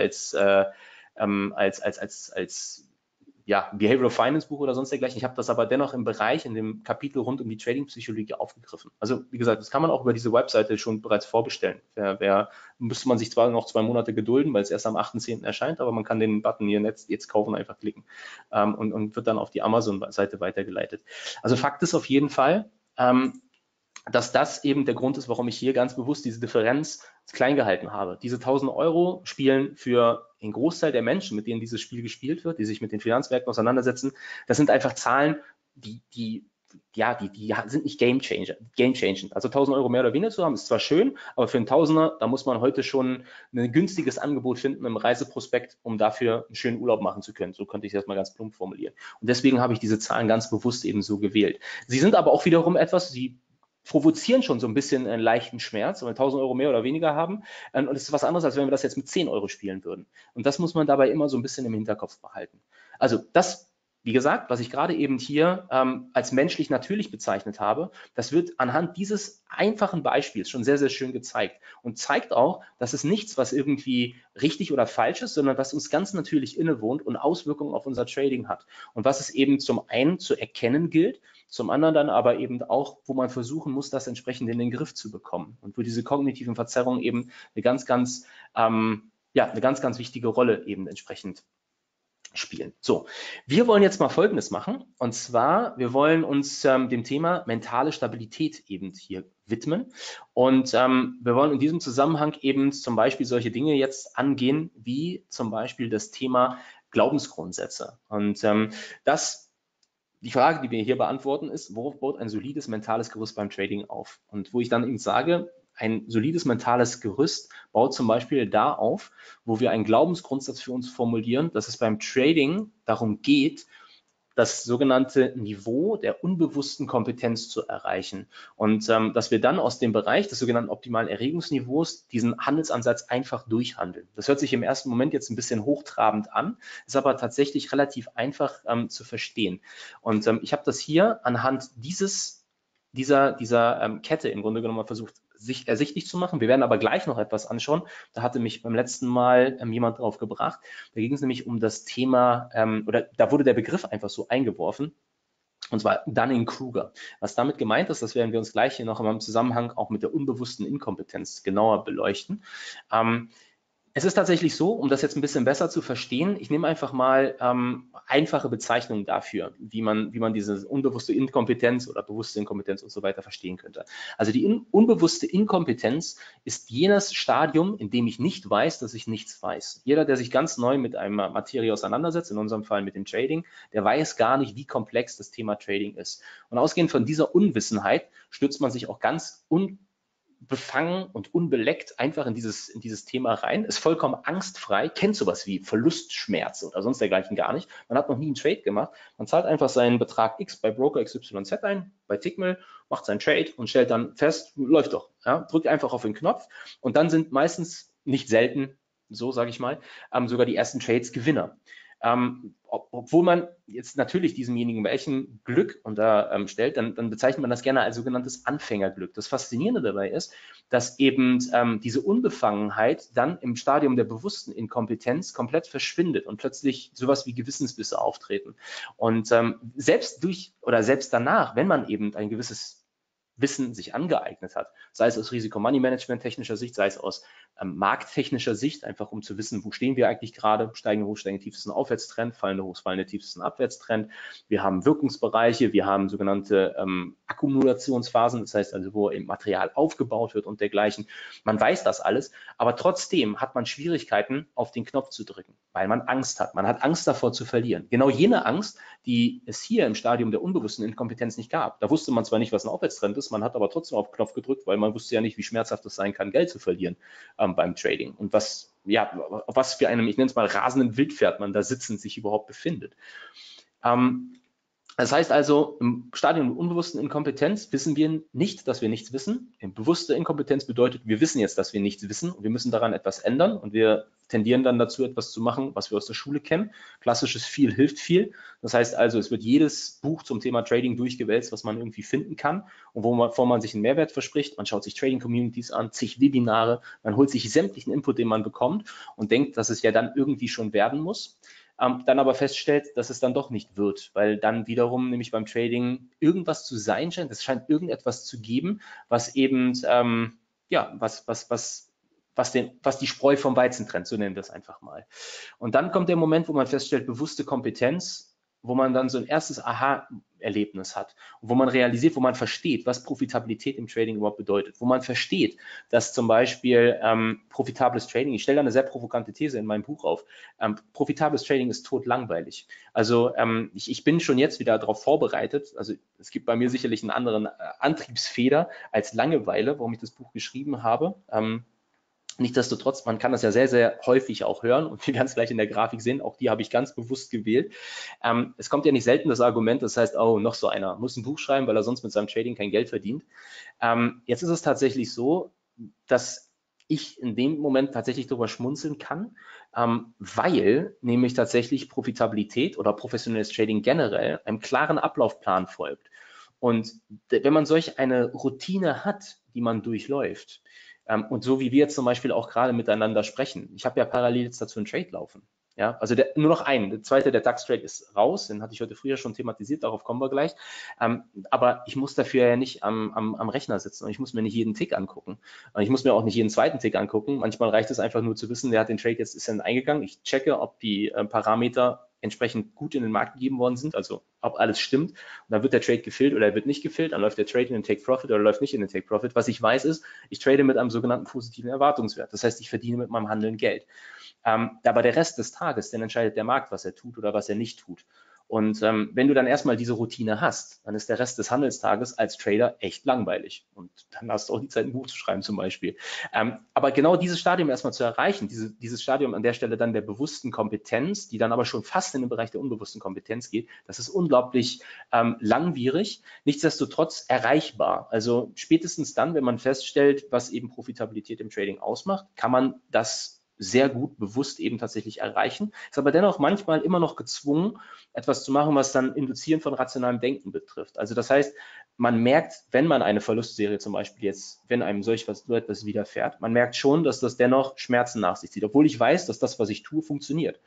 Behavioral Finance Buch oder sonst dergleichen. Ich habe das aber dennoch im Bereich, in dem Kapitel rund um die Trading-Psychologie aufgegriffen. Also wie gesagt, das kann man auch über diese Webseite schon bereits vorbestellen. Müsste man sich zwar noch 2 Monate gedulden, weil es erst am 8.10. erscheint, aber man kann den Button hier jetzt kaufen, einfach klicken und wird dann auf die Amazon-Seite weitergeleitet. Also Fakt ist auf jeden Fall, dass das eben der Grund ist, warum ich hier ganz bewusst diese Differenz klein gehalten habe. Diese 1.000 Euro spielen für den Großteil der Menschen, mit denen dieses Spiel gespielt wird, die sich mit den Finanzmärkten auseinandersetzen, das sind einfach Zahlen, die sind nicht game changing. Also 1.000 Euro mehr oder weniger zu haben, ist zwar schön, aber für einen Tausender, da muss man heute schon ein günstiges Angebot finden im Reiseprospekt, um dafür einen schönen Urlaub machen zu können. So könnte ich das mal ganz plump formulieren. Und deswegen habe ich diese Zahlen ganz bewusst eben so gewählt. Sie sind aber auch wiederum etwas, sie provozieren schon so ein bisschen einen leichten Schmerz, wenn wir 1.000 Euro mehr oder weniger haben. Und es ist was anderes, als wenn wir das jetzt mit 10 Euro spielen würden. Und das muss man dabei immer so ein bisschen im Hinterkopf behalten. Also das, wie gesagt, was ich gerade eben hier als menschlich natürlich bezeichnet habe, das wird anhand dieses einfachen Beispiels schon sehr, sehr schön gezeigt und zeigt auch, dass es nichts, was irgendwie richtig oder falsch ist, sondern was uns ganz natürlich innewohnt und Auswirkungen auf unser Trading hat. Und was es eben zum einen zu erkennen gilt, zum anderen dann aber eben auch, wo man versuchen muss, das entsprechend in den Griff zu bekommen und wo diese kognitiven Verzerrungen eben eine ganz, ganz wichtige Rolle eben entsprechend spielen. So, wir wollen jetzt mal Folgendes machen, und zwar, wir wollen uns dem Thema mentale Stabilität eben hier widmen, und wir wollen in diesem Zusammenhang eben zum Beispiel solche Dinge jetzt angehen, wie zum Beispiel das Thema Glaubensgrundsätze. Und die Frage, die wir hier beantworten, ist, worauf baut ein solides mentales Gerüst beim Trading auf? Und wo ich dann eben sage, ein solides mentales Gerüst baut zum Beispiel da auf, wo wir einen Glaubensgrundsatz für uns formulieren, dass es beim Trading darum geht, das sogenannte Niveau der unbewussten Kompetenz zu erreichen. Und dass wir dann aus dem Bereich des sogenannten optimalen Erregungsniveaus diesen Handelsansatz einfach durchhandeln. Das hört sich im ersten Moment jetzt ein bisschen hochtrabend an, ist aber tatsächlich relativ einfach zu verstehen. Und ich habe das hier anhand dieser Kette im Grunde genommen mal versucht, sich ersichtlich zu machen. Wir werden aber gleich noch etwas anschauen. Da hatte mich beim letzten Mal jemand drauf gebracht. Da ging es nämlich um das Thema, oder da wurde der Begriff einfach so eingeworfen. Und zwar Dunning-Kruger. Was damit gemeint ist, das werden wir uns gleich hier noch im Zusammenhang auch mit der unbewussten Inkompetenz genauer beleuchten. Es ist tatsächlich so, um das jetzt ein bisschen besser zu verstehen, ich nehme einfach mal einfache Bezeichnungen dafür, wie man diese unbewusste Inkompetenz oder bewusste Inkompetenz und so weiter verstehen könnte. Also die unbewusste Inkompetenz ist jenes Stadium, in dem ich nicht weiß, dass ich nichts weiß. Jeder, der sich ganz neu mit einer Materie auseinandersetzt, in unserem Fall mit dem Trading, der weiß gar nicht, wie komplex das Thema Trading ist. Und ausgehend von dieser Unwissenheit stürzt man sich auch ganz befangen und unbeleckt einfach in dieses Thema rein, ist vollkommen angstfrei, kennt sowas wie Verlustschmerz oder sonst dergleichen gar nicht. Man hat noch nie einen Trade gemacht. Man zahlt einfach seinen Betrag X bei Broker XYZ ein, bei Tickmill, macht seinen Trade und stellt dann fest, läuft doch. Ja, drückt einfach auf den Knopf und dann sind meistens, nicht selten, so sage ich mal, sogar die ersten Trades Gewinner. Obwohl man jetzt natürlich diesemjenigen welchen Glück unterstellt, dann bezeichnet man das gerne als sogenanntes Anfängerglück. Das Faszinierende dabei ist, dass eben diese Unbefangenheit dann im Stadium der bewussten Inkompetenz komplett verschwindet und plötzlich sowas wie Gewissensbisse auftreten. Und selbst danach, wenn man eben ein gewisses Wissen sich angeeignet hat, sei es aus Risiko-Money-Management technischer Sicht, sei es aus markttechnischer Sicht, einfach um zu wissen, wo stehen wir eigentlich gerade, steigende hoch, steigende tief ist ein Aufwärtstrend, fallende hoch, fallende tief ist ein Abwärtstrend, wir haben Wirkungsbereiche, wir haben sogenannte Akkumulationsphasen, das heißt also, wo eben Material aufgebaut wird und dergleichen. Man weiß das alles, aber trotzdem hat man Schwierigkeiten, auf den Knopf zu drücken, weil man Angst hat. Man hat Angst davor zu verlieren. Genau jene Angst, die es hier im Stadium der unbewussten Inkompetenz nicht gab. Da wusste man zwar nicht, was ein Aufwärtstrend ist, man hat aber trotzdem auf den Knopf gedrückt, weil man wusste ja nicht, wie schmerzhaft es sein kann, Geld zu verlieren beim Trading und auf was für einem, ich nenne es mal, rasenden Wildpferd man da sitzend sich überhaupt befindet. Das heißt also, im Stadium der unbewussten Inkompetenz wissen wir nicht, dass wir nichts wissen. Bewusste Inkompetenz bedeutet, wir wissen jetzt, dass wir nichts wissen und wir müssen daran etwas ändern und wir tendieren dann dazu, etwas zu machen, was wir aus der Schule kennen. Klassisches viel hilft viel. Das heißt also, es wird jedes Buch zum Thema Trading durchgewälzt, was man irgendwie finden kann und wovon man sich einen Mehrwert verspricht. Man schaut sich Trading-Communities an, zig Webinare, man holt sich sämtlichen Input, den man bekommt und denkt, dass es ja dann irgendwie schon werden muss. Dann aber feststellt, dass es dann doch nicht wird, weil dann wiederum nämlich beim Trading irgendwas zu sein scheint, es scheint irgendetwas zu geben, was eben, was die Spreu vom Weizen trennt, so nennen wir es einfach mal. Und dann kommt der Moment, wo man feststellt, bewusste Kompetenz, wo man dann so ein erstes Aha-Erlebnis hat, wo man realisiert, wo man versteht, was Profitabilität im Trading überhaupt bedeutet, wo man versteht, dass zum Beispiel profitables Trading, ich stelle da eine sehr provokante These in meinem Buch auf, profitables Trading ist totlangweilig. Also ich bin schon jetzt wieder darauf vorbereitet, also es gibt bei mir sicherlich einen anderen Antriebsfeder als Langeweile, warum ich das Buch geschrieben habe. Nichtsdestotrotz, man kann das ja sehr, sehr häufig auch hören und wir werden es gleich in der Grafik sehen, auch die habe ich ganz bewusst gewählt. Es kommt ja nicht selten das Argument, das heißt, oh, noch so einer muss ein Buch schreiben, weil er sonst mit seinem Trading kein Geld verdient. Jetzt ist es tatsächlich so, dass ich in dem Moment tatsächlich darüber schmunzeln kann, weil nämlich tatsächlich Profitabilität oder professionelles Trading generell einem klaren Ablaufplan folgt. Und wenn man solch eine Routine hat, die man durchläuft, und so wie wir jetzt zum Beispiel auch gerade miteinander sprechen. Ich habe ja parallel jetzt dazu einen Trade laufen. Ja, also nur noch einen. Der zweite, der DAX-Trade ist raus. Den hatte ich heute früher schon thematisiert, darauf kommen wir gleich. Aber ich muss dafür ja nicht am Rechner sitzen und ich muss mir nicht jeden Tick angucken. Und ich muss mir auch nicht jeden zweiten Tick angucken. Manchmal reicht es einfach nur zu wissen, der hat den Trade jetzt, ist dann eingegangen. Ich checke, ob die Parameter entsprechend gut in den Markt gegeben worden sind, also ob alles stimmt. Und dann wird der Trade gefüllt oder er wird nicht gefüllt, dann läuft der Trade in den Take Profit oder läuft nicht in den Take Profit. Was ich weiß ist, ich trade mit einem sogenannten positiven Erwartungswert. Das heißt, ich verdiene mit meinem Handeln Geld. Aber der Rest des Tages, dann entscheidet der Markt, was er tut oder was er nicht tut. Und wenn du dann erstmal diese Routine hast, dann ist der Rest des Handelstages als Trader echt langweilig. Und dann hast du auch die Zeit, ein Buch zu schreiben zum Beispiel. Aber genau dieses Stadium erstmal zu erreichen, dieses Stadium an der Stelle dann der bewussten Kompetenz, die dann aber schon fast in den Bereich der unbewussten Kompetenz geht, das ist unglaublich langwierig, nichtsdestotrotz erreichbar. Also spätestens dann, wenn man feststellt, was eben Profitabilität im Trading ausmacht, kann man das sehr gut bewusst eben tatsächlich erreichen, ist aber dennoch manchmal immer noch gezwungen, etwas zu machen, was dann Induzieren von rationalem Denken betrifft. Also das heißt, man merkt, wenn man eine Verlustserie zum Beispiel jetzt, wenn einem so etwas widerfährt, man merkt schon, dass das dennoch Schmerzen nach sich zieht, obwohl ich weiß, dass das, was ich tue, funktioniert.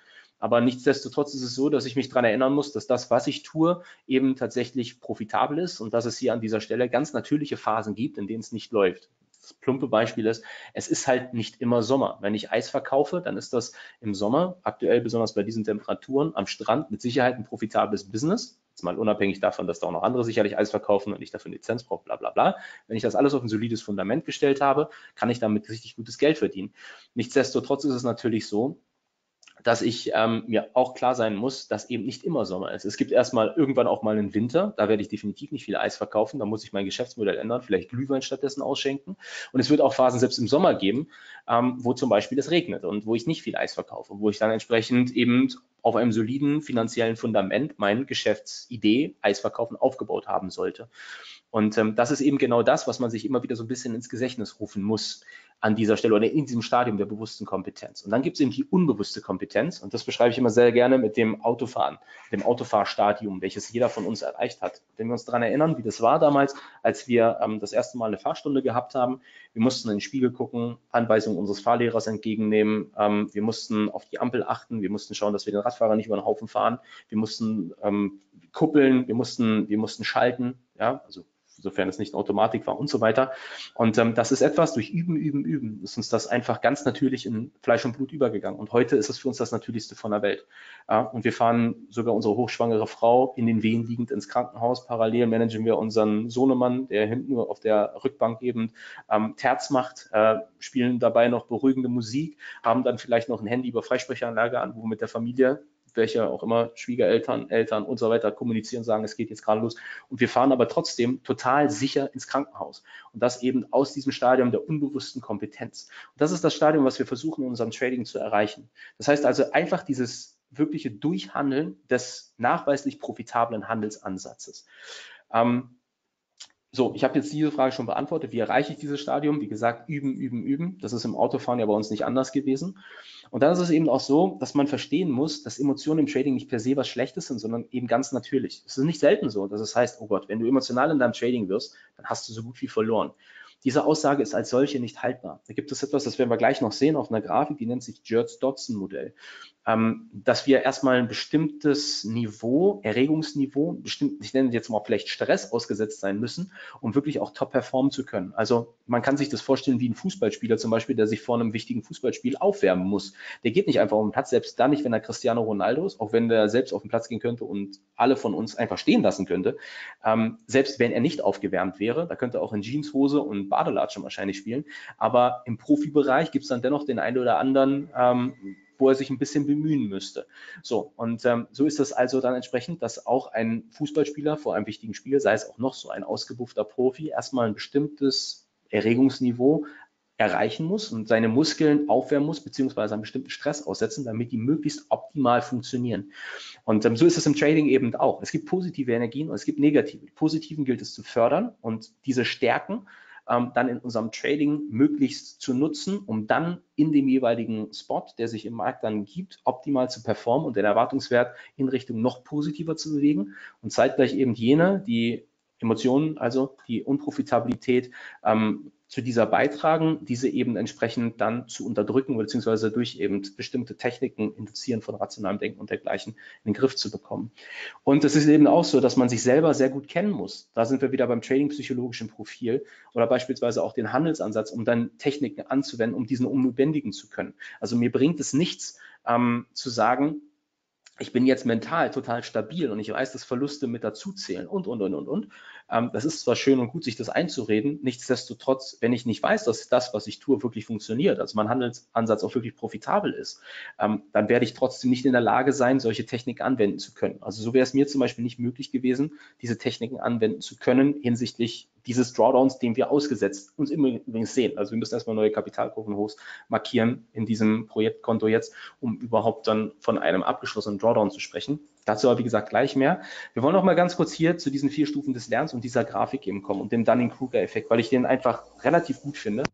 Aber nichtsdestotrotz ist es so, dass ich mich daran erinnern muss, dass das, was ich tue, eben tatsächlich profitabel ist und dass es hier an dieser Stelle ganz natürliche Phasen gibt, in denen es nicht läuft. Das plumpe Beispiel ist, es ist halt nicht immer Sommer. Wenn ich Eis verkaufe, dann ist das im Sommer, aktuell besonders bei diesen Temperaturen, am Strand mit Sicherheit ein profitables Business. Jetzt mal unabhängig davon, dass da auch noch andere sicherlich Eis verkaufen und ich dafür eine Lizenz brauche, bla bla bla. Wenn ich das alles auf ein solides Fundament gestellt habe, kann ich damit richtig gutes Geld verdienen. Nichtsdestotrotz ist es natürlich so, dass ich mir auch klar sein muss, dass eben nicht immer Sommer ist. Es gibt erstmal irgendwann auch mal einen Winter, da werde ich definitiv nicht viel Eis verkaufen, da muss ich mein Geschäftsmodell ändern, vielleicht Glühwein stattdessen ausschenken. Und es wird auch Phasen selbst im Sommer geben, wo zum Beispiel es regnet und wo ich nicht viel Eis verkaufe, wo ich dann entsprechend eben auf einem soliden finanziellen Fundament meine Geschäftsidee Eisverkaufen aufgebaut haben sollte. Und das ist eben genau das, was man sich immer wieder so ein bisschen ins Gedächtnis rufen muss an dieser Stelle oder in diesem Stadium der bewussten Kompetenz. Und dann gibt es eben die unbewusste Kompetenz und das beschreibe ich immer sehr gerne mit dem Autofahren, dem Autofahrstadium, welches jeder von uns erreicht hat. Wenn wir uns daran erinnern, wie das war damals, als wir das erste Mal eine Fahrstunde gehabt haben, wir mussten in den Spiegel gucken, Anweisungen unseres Fahrlehrers entgegennehmen, wir mussten auf die Ampel achten, wir mussten schauen, dass wir den Radfahrer nicht über den Haufen fahren, wir mussten kuppeln, wir mussten schalten, ja, also sofern es nicht Automatik war und so weiter. Und das ist etwas, durch Üben, ist uns das einfach ganz natürlich in Fleisch und Blut übergegangen. Und heute ist es für uns das Natürlichste von der Welt. Ja, und wir fahren sogar unsere hochschwangere Frau in den Wehen liegend ins Krankenhaus. Parallel managen wir unseren Sohnemann, der hinten nur auf der Rückbank eben Terz macht, spielen dabei noch beruhigende Musik, haben dann vielleicht noch ein Handy über Freisprechanlage an, wo mit der Familie, welche auch immer Schwiegereltern, Eltern und so weiter kommunizieren, sagen, es geht jetzt gerade los. Und wir fahren aber trotzdem total sicher ins Krankenhaus. Und das eben aus diesem Stadium der unbewussten Kompetenz. Und das ist das Stadium, was wir versuchen in unserem Trading zu erreichen. Das heißt also einfach dieses wirkliche Durchhandeln des nachweislich profitablen Handelsansatzes. So, ich habe jetzt diese Frage schon beantwortet. Wie erreiche ich dieses Stadium? Wie gesagt, üben. Das ist im Autofahren ja bei uns nicht anders gewesen. Und dann ist es eben auch so, dass man verstehen muss, dass Emotionen im Trading nicht per se was Schlechtes sind, sondern eben ganz natürlich. Es ist nicht selten so, dass es heißt, oh Gott, wenn du emotional in deinem Trading wirst, dann hast du so gut wie verloren. Diese Aussage ist als solche nicht haltbar. Da gibt es etwas, das werden wir gleich noch sehen auf einer Grafik, die nennt sich Geertz-Dodson-Modell. Dass wir erstmal ein bestimmtes Niveau, Erregungsniveau, ich nenne jetzt mal vielleicht Stress ausgesetzt sein müssen, um wirklich auch top performen zu können. Also man kann sich das vorstellen wie ein Fußballspieler zum Beispiel, der sich vor einem wichtigen Fußballspiel aufwärmen muss. Der geht nicht einfach auf den Platz, selbst dann nicht, wenn er Cristiano Ronaldo ist, auch wenn der selbst auf den Platz gehen könnte und alle von uns einfach stehen lassen könnte. Selbst wenn er nicht aufgewärmt wäre, da könnte er auch in Jeanshose und Badelatschen wahrscheinlich spielen. Aber im Profibereich gibt es dann dennoch den einen oder anderen, wo er sich ein bisschen bemühen müsste. So, und so ist das also dann entsprechend, dass auch ein Fußballspieler vor einem wichtigen Spiel, sei es auch noch so ein ausgebuffter Profi, erstmal ein bestimmtes Erregungsniveau erreichen muss und seine Muskeln aufwärmen muss, beziehungsweise einen bestimmten Stress aussetzen, damit die möglichst optimal funktionieren. Und so ist es im Trading eben auch. Es gibt positive Energien und es gibt negative. Die positiven gilt es zu fördern und diese Stärken dann in unserem Trading möglichst zu nutzen, um dann in dem jeweiligen Spot, der sich im Markt dann gibt, optimal zu performen und den Erwartungswert in Richtung noch positiver zu bewegen und zeitgleich eben jene, die Emotionen, also die Unprofitabilität, zu dieser beitragen, diese eben entsprechend dann zu unterdrücken beziehungsweise durch eben bestimmte Techniken, Induzieren von rationalem Denken und dergleichen in den Griff zu bekommen. Und es ist eben auch so, dass man sich selber sehr gut kennen muss. Da sind wir wieder beim Trading-psychologischen Profil oder beispielsweise auch den Handelsansatz, um dann Techniken anzuwenden, um diesen umwendigen zu können. Also mir bringt es nichts zu sagen, ich bin jetzt mental total stabil und ich weiß, dass Verluste mit dazu zählen und. Das ist zwar schön und gut, sich das einzureden, nichtsdestotrotz, wenn ich nicht weiß, dass das, was ich tue, wirklich funktioniert, also mein Handelsansatz auch wirklich profitabel ist, dann werde ich trotzdem nicht in der Lage sein, solche Techniken anwenden zu können. Also so wäre es mir zum Beispiel nicht möglich gewesen, diese Techniken anwenden zu können hinsichtlich dieses Drawdowns, den wir ausgesetzt uns übrigens sehen. Also wir müssen erstmal neue Kapitalkurvenhochs markieren in diesem Projektkonto jetzt, um überhaupt dann von einem abgeschlossenen Drawdown zu sprechen. Dazu aber, wie gesagt, gleich mehr. Wir wollen noch mal ganz kurz hier zu diesen 4 Stufen des Lernens und dieser Grafik eben kommen und dem Dunning-Kruger-Effekt, weil ich den einfach relativ gut finde,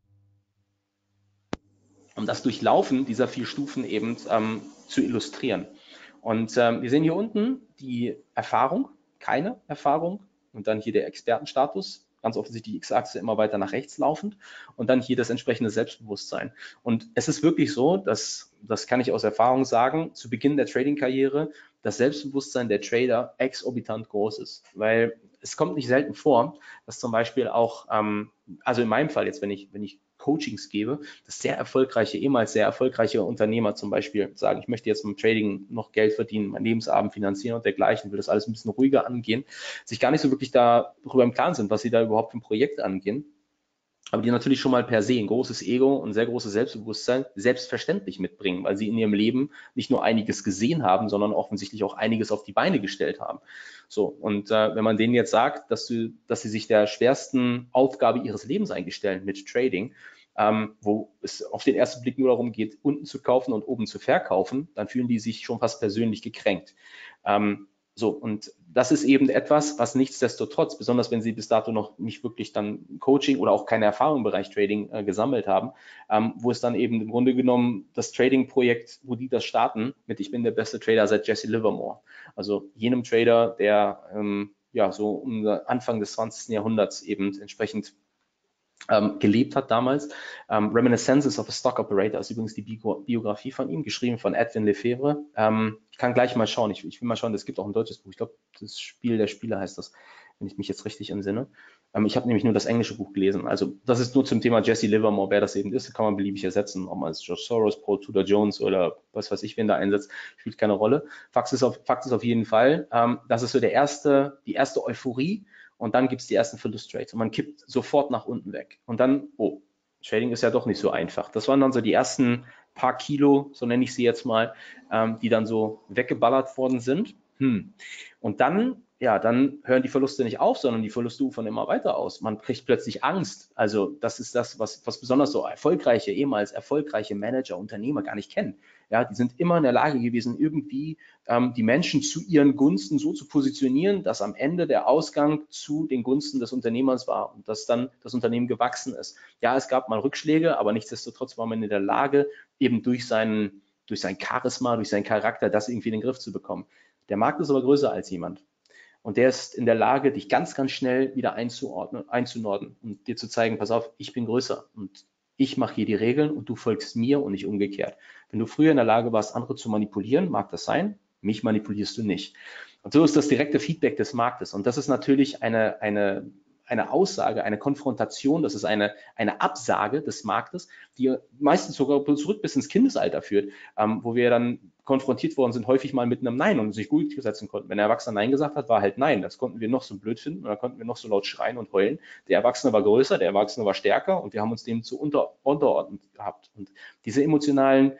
um das Durchlaufen dieser 4 Stufen eben zu illustrieren. Und wir sehen hier unten die Erfahrung, keine Erfahrung und dann hier der Expertenstatus, ganz offensichtlich die X-Achse immer weiter nach rechts laufend und dann hier das entsprechende Selbstbewusstsein. Und es ist wirklich so, dass, das kann ich aus Erfahrung sagen, zu Beginn der Trading-Karriere das Selbstbewusstsein der Trader exorbitant groß ist, weil es kommt nicht selten vor, dass zum Beispiel auch, also in meinem Fall jetzt, wenn ich Coachings gebe, dass ehemals sehr erfolgreiche Unternehmer zum Beispiel sagen, ich möchte jetzt mit Trading noch Geld verdienen, meinen Lebensabend finanzieren und dergleichen, will das alles ein bisschen ruhiger angehen, sich gar nicht so wirklich darüber im Klaren sind, was sie da überhaupt für ein Projekt angehen, aber die natürlich schon mal per se ein großes Ego und sehr großes Selbstbewusstsein selbstverständlich mitbringen, weil sie in ihrem Leben nicht nur einiges gesehen haben, sondern offensichtlich auch einiges auf die Beine gestellt haben. So, und wenn man denen jetzt sagt, dass sie sich der schwersten Aufgabe ihres Lebens eigentlich stellen mit Trading, wo es auf den ersten Blick nur darum geht, unten zu kaufen und oben zu verkaufen, dann fühlen die sich schon fast persönlich gekränkt. So, und das ist eben etwas, was nichtsdestotrotz, besonders wenn Sie bis dato noch nicht wirklich dann Coaching oder auch keine Erfahrung im Bereich Trading gesammelt haben, wo es dann eben im Grunde genommen das Trading-Projekt, wo die das starten, mit ich bin der beste Trader seit Jesse Livermore. Also jenem Trader, der ja so um Anfang des 20. Jahrhunderts eben entsprechend gelebt hat damals. Reminiscences of a Stock Operator ist übrigens die Biografie von ihm, geschrieben von Edwin Lefebvre. Ich kann gleich mal schauen, ich will mal schauen, es gibt auch ein deutsches Buch, ich glaube, das Spiel der Spieler heißt das, wenn ich mich jetzt richtig entsinne. Ich habe nämlich nur das englische Buch gelesen, also das ist nur zum Thema Jesse Livermore, wer das eben ist, kann man beliebig ersetzen, ob man als George Soros, Paul Tudor Jones oder was weiß ich, wen da einsetzt, spielt keine Rolle. Fakt ist auf jeden Fall, das ist so die erste Euphorie, und dann gibt es die ersten Verlusttrades und man kippt sofort nach unten weg. Und dann, oh, Trading ist ja doch nicht so einfach. Das waren dann so die ersten paar Kilo, so nenne ich sie jetzt mal, die dann so weggeballert worden sind. Und dann, ja, dann hören die Verluste nicht auf, sondern die Verluste ufern immer weiter aus. Man kriegt plötzlich Angst. Also das ist das, was besonders so ehemals erfolgreiche Manager, Unternehmer gar nicht kennen. Ja, die sind immer in der Lage gewesen, irgendwie die Menschen zu ihren Gunsten so zu positionieren, dass am Ende der Ausgang zu den Gunsten des Unternehmers war und dass dann das Unternehmen gewachsen ist. Ja, es gab mal Rückschläge, aber nichtsdestotrotz war man in der Lage, eben durch sein Charisma, durch seinen Charakter, das irgendwie in den Griff zu bekommen. Der Markt ist aber größer als jemand. Und der ist in der Lage, dich ganz, ganz schnell wieder einzunorden und dir zu zeigen, pass auf, ich bin größer und ich mache hier die Regeln und du folgst mir und nicht umgekehrt. Wenn du früher in der Lage warst, andere zu manipulieren, mag das sein, mich manipulierst du nicht. Und so ist das direkte Feedback des Marktes. Und das ist natürlich eine Aussage, eine Konfrontation, das ist eine Absage des Marktes, die meistens sogar zurück bis ins Kindesalter führt, wo wir dann konfrontiert worden sind, häufig mal mit einem Nein und sich gut setzen konnten. Wenn der Erwachsene Nein gesagt hat, war halt Nein. Das konnten wir noch so blöd finden oder konnten wir noch so laut schreien und heulen. Der Erwachsene war größer, der Erwachsene war stärker und wir haben uns dem zu unterordnet gehabt. Und diese emotionalen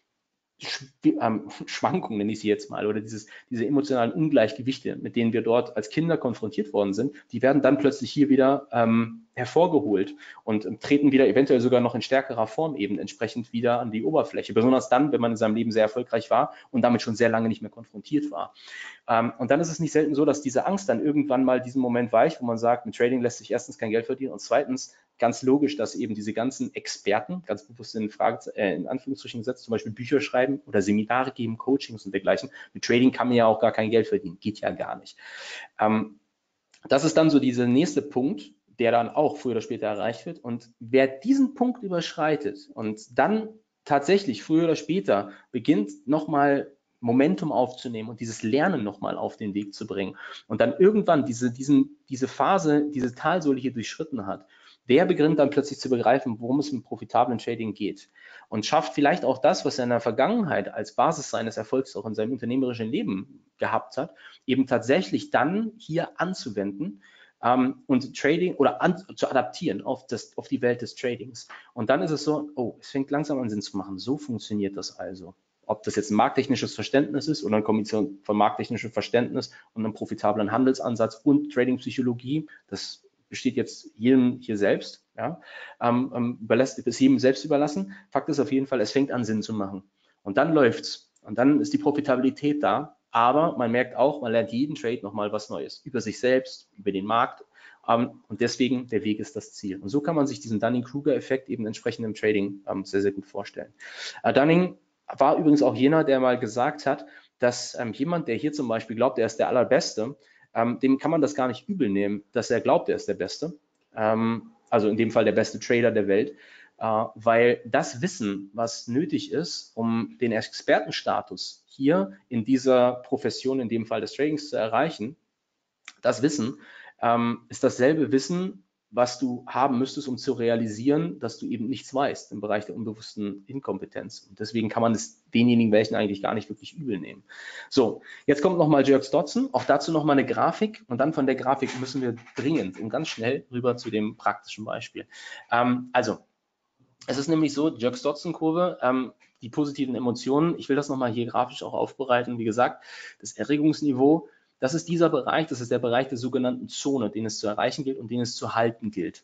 Schwankungen, nenne ich sie jetzt mal, oder diese emotionalen Ungleichgewichte, mit denen wir dort als Kinder konfrontiert worden sind, die werden dann plötzlich hier wieder hervorgeholt und treten wieder eventuell sogar noch in stärkerer Form eben entsprechend wieder an die Oberfläche. Besonders dann, wenn man in seinem Leben sehr erfolgreich war und damit schon sehr lange nicht mehr konfrontiert war. Und dann ist es nicht selten so, dass diese Angst dann irgendwann mal diesen Moment weicht, wo man sagt, mit Trading lässt sich erstens kein Geld verdienen und zweitens ganz logisch, dass eben diese ganzen Experten, ganz bewusst in Anführungsstrichen gesetzt, zum Beispiel Bücher schreiben oder Seminare geben, Coachings und dergleichen. Mit Trading kann man ja auch gar kein Geld verdienen, geht ja gar nicht. Das ist dann so dieser nächste Punkt, der dann auch früher oder später erreicht wird. Und wer diesen Punkt überschreitet und dann tatsächlich früher oder später beginnt, nochmal Momentum aufzunehmen und dieses Lernen nochmal auf den Weg zu bringen und dann irgendwann diese Phase, diese Talsohle hier durchschritten hat, der beginnt dann plötzlich zu begreifen, worum es im profitablen Trading geht und schafft vielleicht auch das, was er in der Vergangenheit als Basis seines Erfolgs auch in seinem unternehmerischen Leben gehabt hat, eben tatsächlich dann hier anzuwenden und Trading oder zu adaptieren auf die Welt des Tradings. Und dann ist es so, oh, es fängt langsam an Sinn zu machen. So funktioniert das also. Ob das jetzt ein markttechnisches Verständnis ist oder eine Kombination von markttechnischem Verständnis und einem profitablen Handelsansatz und Trading-Psychologie, das besteht jetzt jedem hier selbst, ja, ist jedem selbst überlassen. Fakt ist auf jeden Fall, es fängt an Sinn zu machen. Und dann läuft's. Und dann ist die Profitabilität da. Aber man merkt auch, man lernt jeden Trade nochmal was Neues. Über sich selbst, über den Markt. Und deswegen, der Weg ist das Ziel. Und so kann man sich diesen Dunning-Kruger-Effekt eben entsprechend im Trading sehr, sehr gut vorstellen. Dunning war übrigens auch jener, der mal gesagt hat, dass jemand, der hier zum Beispiel glaubt, er ist der Allerbeste, dem kann man das gar nicht übel nehmen, dass er glaubt, er ist der Beste, also in dem Fall der beste Trader der Welt, weil das Wissen, was nötig ist, um den Expertenstatus hier in dieser Profession, in dem Fall des Tradings, zu erreichen, das Wissen ist dasselbe Wissen, was du haben müsstest, um zu realisieren, dass du eben nichts weißt im Bereich der unbewussten Inkompetenz. Und deswegen kann man es denjenigen welchen eigentlich gar nicht wirklich übel nehmen. So, jetzt kommt nochmal Jerks-Dotson, auch dazu nochmal eine Grafik und dann von der Grafik müssen wir dringend und ganz schnell rüber zu dem praktischen Beispiel. Also, es ist nämlich so, Jerks-Dotson-Kurve, die positiven Emotionen, ich will das nochmal hier grafisch auch aufbereiten, wie gesagt, das Erregungsniveau, das ist dieser Bereich, das ist der Bereich der sogenannten Zone, den es zu erreichen gilt und den es zu halten gilt.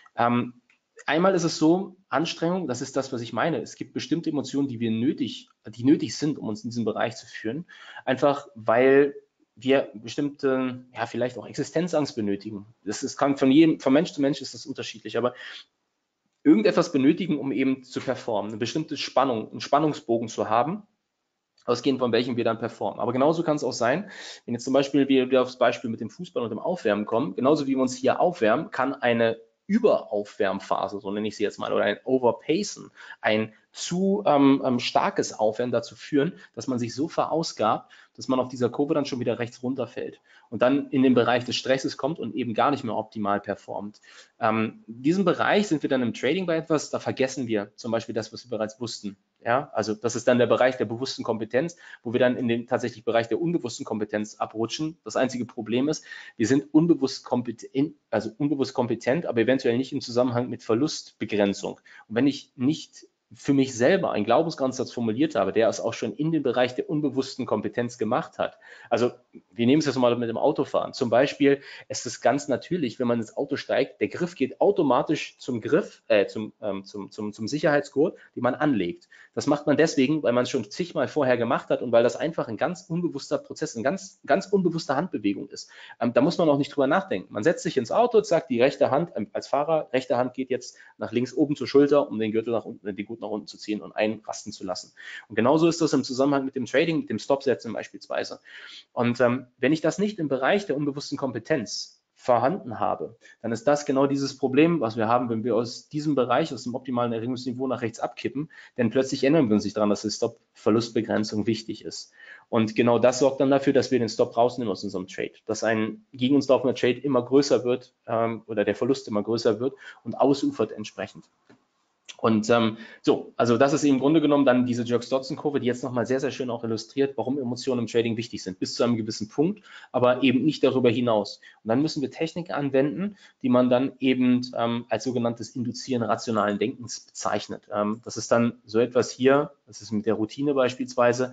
Einmal ist es so, Anstrengung, das ist das, was ich meine. Es gibt bestimmte Emotionen, die nötig sind, um uns in diesen Bereich zu führen. Einfach weil wir bestimmte, ja, vielleicht auch Existenzangst benötigen. Kann von Mensch zu Mensch ist das unterschiedlich, aber irgendetwas benötigen, um eben zu performen, eine bestimmte Spannung, einen Spannungsbogen zu haben, ausgehend von welchem wir dann performen. Aber genauso kann es auch sein, wenn jetzt zum Beispiel wir aufs Beispiel mit dem Fußball und dem Aufwärmen kommen, genauso wie wir uns hier aufwärmen, kann eine Überaufwärmphase, so nenne ich sie jetzt mal, oder ein Overpacen, ein zu starkes Aufwärmen dazu führen, dass man sich so verausgabt, dass man auf dieser Kurve dann schon wieder rechts runterfällt und dann in den Bereich des Stresses kommt und eben gar nicht mehr optimal performt. In diesem Bereich sind wir dann im Trading bei etwas, da vergessen wir zum Beispiel das, was wir bereits wussten. Ja, also das ist dann der Bereich der bewussten Kompetenz, wo wir dann in den tatsächlich Bereich der unbewussten Kompetenz abrutschen. Das einzige Problem ist, wir sind unbewusst kompetent, aber eventuell nicht im Zusammenhang mit Verlustbegrenzung. Und wenn ich nicht für mich selber einen Glaubensgrundsatz formuliert habe, der es auch schon in den Bereich der unbewussten Kompetenz gemacht hat. Also wir nehmen es jetzt mal mit dem Autofahren. Zum Beispiel, es ist ganz natürlich, wenn man ins Auto steigt, der Griff geht automatisch zum Sicherheitsgurt, den man anlegt. Das macht man deswegen, weil man es schon zigmal vorher gemacht hat und weil das einfach ein ganz unbewusster Prozess, eine ganz unbewusste Handbewegung ist. Da muss man auch nicht drüber nachdenken. Man setzt sich ins Auto, sagt die rechte Hand, als Fahrer, rechte Hand geht jetzt nach links oben zur Schulter, um den Gürtel nach unten, den Gurt nach unten zu ziehen und einrasten zu lassen. Und genauso ist das im Zusammenhang mit dem Trading, mit dem Stop-Setzen beispielsweise. Und wenn ich das nicht im Bereich der unbewussten Kompetenz vorhanden habe, dann ist das genau dieses Problem, was wir haben, wenn wir aus diesem Bereich, aus dem optimalen Erregungsniveau nach rechts abkippen, denn plötzlich erinnern wir uns nicht daran, dass die Stop-Verlustbegrenzung wichtig ist. Und genau das sorgt dann dafür, dass wir den Stop rausnehmen aus unserem Trade, dass ein gegen uns laufender Trade immer größer wird oder der Verlust immer größer wird und ausufert entsprechend. Und so, also das ist im Grunde genommen dann diese Jerks-Dotson-Kurve, die jetzt nochmal sehr, sehr schön auch illustriert, warum Emotionen im Trading wichtig sind, bis zu einem gewissen Punkt, aber eben nicht darüber hinaus. Und dann müssen wir Techniken anwenden, die man dann eben als sogenanntes Induzieren rationalen Denkens bezeichnet. Das ist dann so etwas hier, das ist mit der Routine beispielsweise.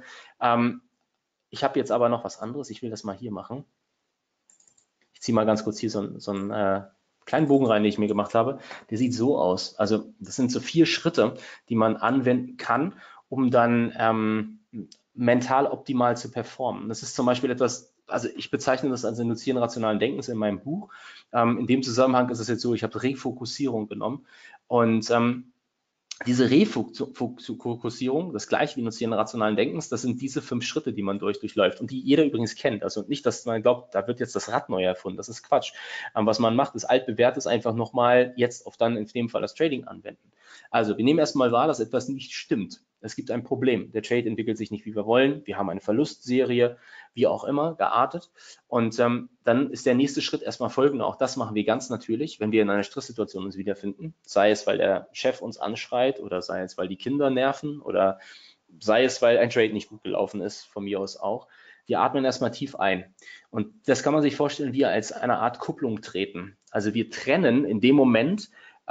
Ich habe jetzt aber noch was anderes, ich will das mal hier machen. Ich ziehe mal ganz kurz hier so ein kleinen Bogen rein, den ich mir gemacht habe, der sieht so aus. Also das sind so 4 Schritte, die man anwenden kann, um dann mental optimal zu performen. Das ist zum Beispiel etwas, also ich bezeichne das als Induzieren rationalen Denkens in meinem Buch. In dem Zusammenhang ist es jetzt so, ich habe Refokussierung genommen und diese Refokussierung, das gleiche wie Induzieren rationalen Denkens, das sind diese 5 Schritte, die man durchläuft und die jeder übrigens kennt. Also nicht, dass man glaubt, da wird jetzt das Rad neu erfunden, das ist Quatsch. Was man macht, ist altbewährtes einfach nochmal jetzt auf dann in dem Fall das Trading anwenden. Also wir nehmen erstmal wahr, dass etwas nicht stimmt. Es gibt ein Problem. Der Trade entwickelt sich nicht, wie wir wollen. Wir haben eine Verlustserie, wie auch immer, geartet. Und dann ist der nächste Schritt erstmal folgender. Auch das machen wir ganz natürlich, wenn wir in einer Stresssituation uns wiederfinden. Sei es, weil der Chef uns anschreit oder sei es, weil die Kinder nerven oder sei es, weil ein Trade nicht gut gelaufen ist, von mir aus auch. Wir atmen erstmal tief ein. Und das kann man sich vorstellen wie als eine Art Kupplung treten. Also wir trennen in dem Moment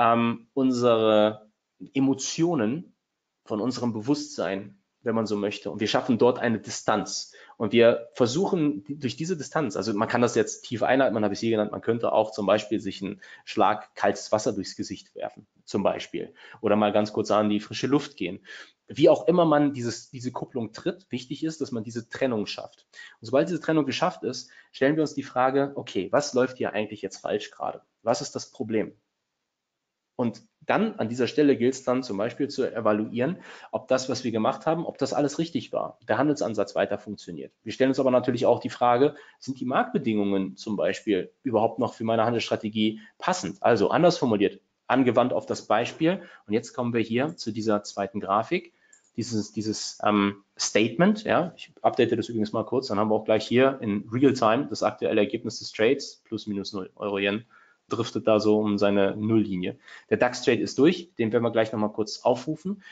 unsere Emotionen von unserem Bewusstsein, wenn man so möchte. Und wir schaffen dort eine Distanz. Und wir versuchen durch diese Distanz, also man kann das jetzt tief einatmen, habe ich es hier genannt, man könnte auch zum Beispiel sich einen Schlag kaltes Wasser durchs Gesicht werfen, zum Beispiel. Oder mal ganz kurz an die frische Luft gehen. Wie auch immer man diese Kupplung tritt, wichtig ist, dass man diese Trennung schafft. Und sobald diese Trennung geschafft ist, stellen wir uns die Frage, okay, was läuft hier eigentlich jetzt falsch gerade? Was ist das Problem? Und Dann an dieser Stelle gilt es dann zum Beispiel zu evaluieren, ob das, was wir gemacht haben, ob das alles richtig war, der Handelsansatz weiter funktioniert. Wir stellen uns aber natürlich auch die Frage, sind die Marktbedingungen zum Beispiel überhaupt noch für meine Handelsstrategie passend? Also anders formuliert, angewandt auf das Beispiel. Und jetzt kommen wir hier zu dieser zweiten Grafik, dieses Statement. Ja, ich update das übrigens mal kurz, dann haben wir auch gleich hier in Realtime das aktuelle Ergebnis des Trades, plus minus 0 Euro-Yen, driftet da so um seine Nulllinie. Der DAX-Trade ist durch, den werden wir gleich nochmal kurz aufrufen.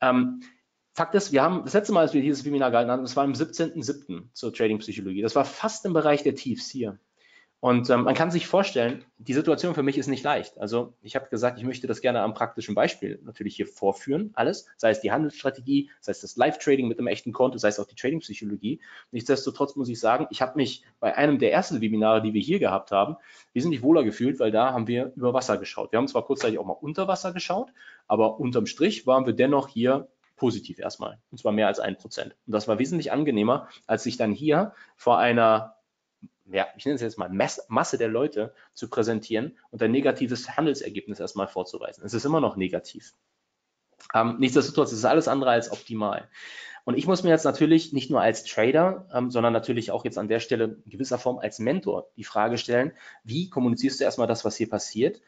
Fakt ist, wir haben das letzte Mal, als wir dieses Webinar gehalten haben, das war am 17.07. zur Trading-Psychologie. Das war fast im Bereich der Tiefs hier. Und man kann sich vorstellen, die Situation für mich ist nicht leicht. Also ich habe gesagt, ich möchte das gerne am praktischen Beispiel natürlich hier vorführen, alles, sei es die Handelsstrategie, sei es das Live-Trading mit einem echten Konto, sei es auch die Trading-Psychologie. Nichtsdestotrotz muss ich sagen, ich habe mich bei einem der ersten Webinare, die wir hier gehabt haben, wesentlich wohler gefühlt, weil da haben wir über Wasser geschaut. Wir haben zwar kurzzeitig auch mal unter Wasser geschaut, aber unterm Strich waren wir dennoch hier positiv erstmal, und zwar mehr als 1%. Und das war wesentlich angenehmer, als sich dann hier vor einer, ja, ich nenne es jetzt mal Masse der Leute zu präsentieren und ein negatives Handelsergebnis erstmal vorzuweisen. Es ist immer noch negativ. Nichtsdestotrotz ist es alles andere als optimal. Und ich muss mir jetzt natürlich nicht nur als Trader, sondern natürlich auch jetzt an der Stelle in gewisser Form als Mentor die Frage stellen, wie kommunizierst du erstmal das, was hier passiert?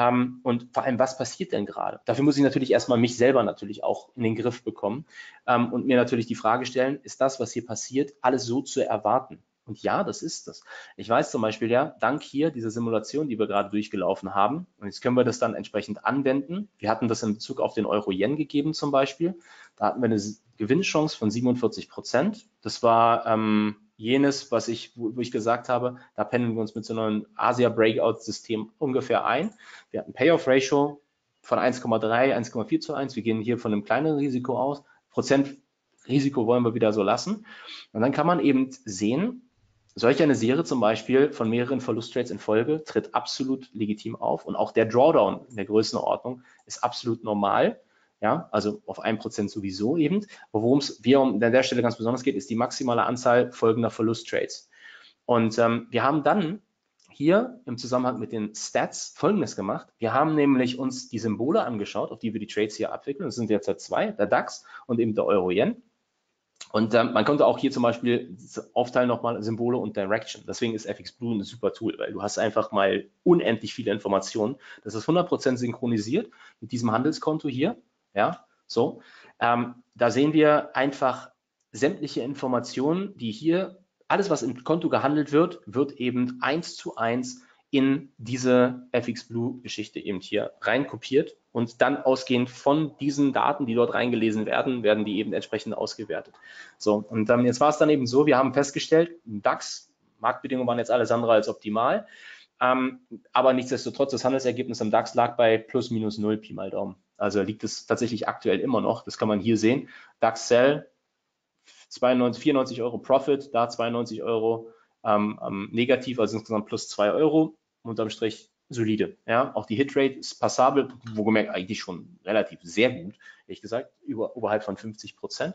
Und vor allem, was passiert denn gerade? Dafür muss ich natürlich erstmal mich selber natürlich auch in den Griff bekommen und mir natürlich die Frage stellen, ist das, was hier passiert, alles so zu erwarten? Und ja, das ist es. Ich weiß zum Beispiel ja, dank hier dieser Simulation, die wir gerade durchgelaufen haben, und jetzt können wir das dann entsprechend anwenden. Wir hatten das in Bezug auf den Euro-Yen gegeben zum Beispiel. Da hatten wir eine Gewinnchance von 47%. Das war jenes, wo ich gesagt habe, da pendeln wir uns mit so einem Asia-Breakout-System ungefähr ein. Wir hatten Payoff-Ratio von 1,3, 1,4 zu 1. Wir gehen hier von einem kleineren Risiko aus. Prozentrisiko wollen wir wieder so lassen. Und dann kann man eben sehen, solch eine Serie zum Beispiel von mehreren Verlusttrades in Folge tritt absolut legitim auf und auch der Drawdown in der Größenordnung ist absolut normal, ja, also auf 1% sowieso eben. Worum es an der Stelle ganz besonders geht, ist die maximale Anzahl folgender Verlusttrades. Und wir haben dann hier im Zusammenhang mit den Stats Folgendes gemacht. Wir haben nämlich uns die Symbole angeschaut, auf die wir die Trades hier abwickeln. Das sind derzeit zwei, der DAX und eben der Euro-Yen. Und man konnte auch hier zum Beispiel aufteilen nochmal Symbole und Direction. Deswegen ist FX Blue ein super Tool, weil du hast einfach mal unendlich viele Informationen. Das ist 100% synchronisiert mit diesem Handelskonto hier. Ja, so. Da sehen wir einfach sämtliche Informationen, die hier, alles was im Konto gehandelt wird, wird eben 1:1 in diese FX Blue Geschichte eben hier rein kopiert und dann ausgehend von diesen Daten, die dort reingelesen werden, werden die eben entsprechend ausgewertet. So, und jetzt war es dann eben so, wir haben festgestellt, DAX, Marktbedingungen waren jetzt alles andere als optimal, aber nichtsdestotrotz, das Handelsergebnis im DAX lag bei plus minus 0 Pi mal Daumen. Also liegt es tatsächlich aktuell immer noch, das kann man hier sehen, DAX Sell, 94 Euro Profit, da 92 Euro negativ, also insgesamt plus 2 Euro, unterm Strich solide. Ja, auch die Hitrate ist passabel, wohlgemerkt eigentlich schon relativ sehr gut, ehrlich gesagt, oberhalb von 50%.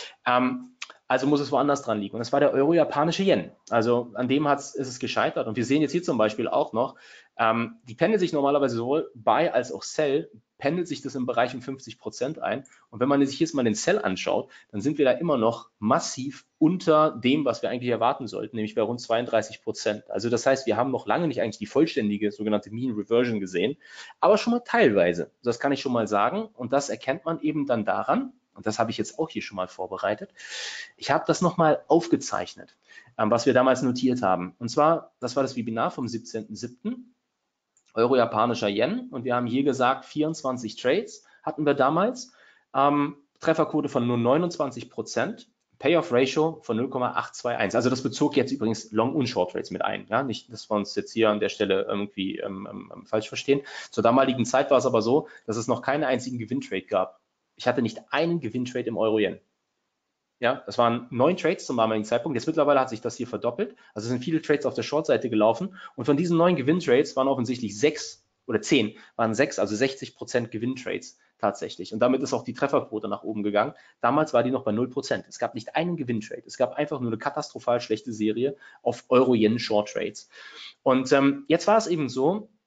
Also muss es woanders dran liegen. Und das war der euro-japanische Yen. Also an dem ist es gescheitert. Und wir sehen jetzt hier zum Beispiel auch noch, die pendelt sich normalerweise sowohl Buy als auch Sell, pendelt sich das im Bereich um 50% ein. Und wenn man sich jetzt mal den Sell anschaut, dann sind wir da immer noch massiv unter dem, was wir eigentlich erwarten sollten, nämlich bei rund 32%. Also das heißt, wir haben noch lange nicht eigentlich die vollständige sogenannte Mean Reversion gesehen, aber schon mal teilweise. Das kann ich schon mal sagen. Und das erkennt man eben dann daran, und das habe ich jetzt auch hier schon mal vorbereitet. Ich habe das nochmal aufgezeichnet, was wir damals notiert haben. Und zwar, das war das Webinar vom 17.07. Euro-japanischer Yen. Und wir haben hier gesagt, 24 Trades hatten wir damals. Trefferquote von nur 29%. Payoff-Ratio von 0,821. Also das bezog jetzt übrigens Long- und Short-Trades mit ein. Ja? Nicht, dass wir uns jetzt hier an der Stelle irgendwie falsch verstehen. Zur damaligen Zeit war es aber so, dass es noch keinen einzigen Gewinntrade gab. Ich hatte nicht einen Gewinntrade im Euro-Yen. Ja, das waren 9 Trades zum damaligen Zeitpunkt. Jetzt mittlerweile hat sich das hier verdoppelt. Also es sind viele Trades auf der Short-Seite gelaufen. Und von diesen 9 Gewinntrades waren offensichtlich 6 oder 10, waren 6, also 60% Gewinntrades tatsächlich. Und damit ist auch die Trefferquote nach oben gegangen. Damals war die noch bei 0%. Es gab nicht einen Gewinntrade. Es gab einfach nur eine katastrophal schlechte Serie auf Euro-Yen Short Trades. Und jetzt war es eben so,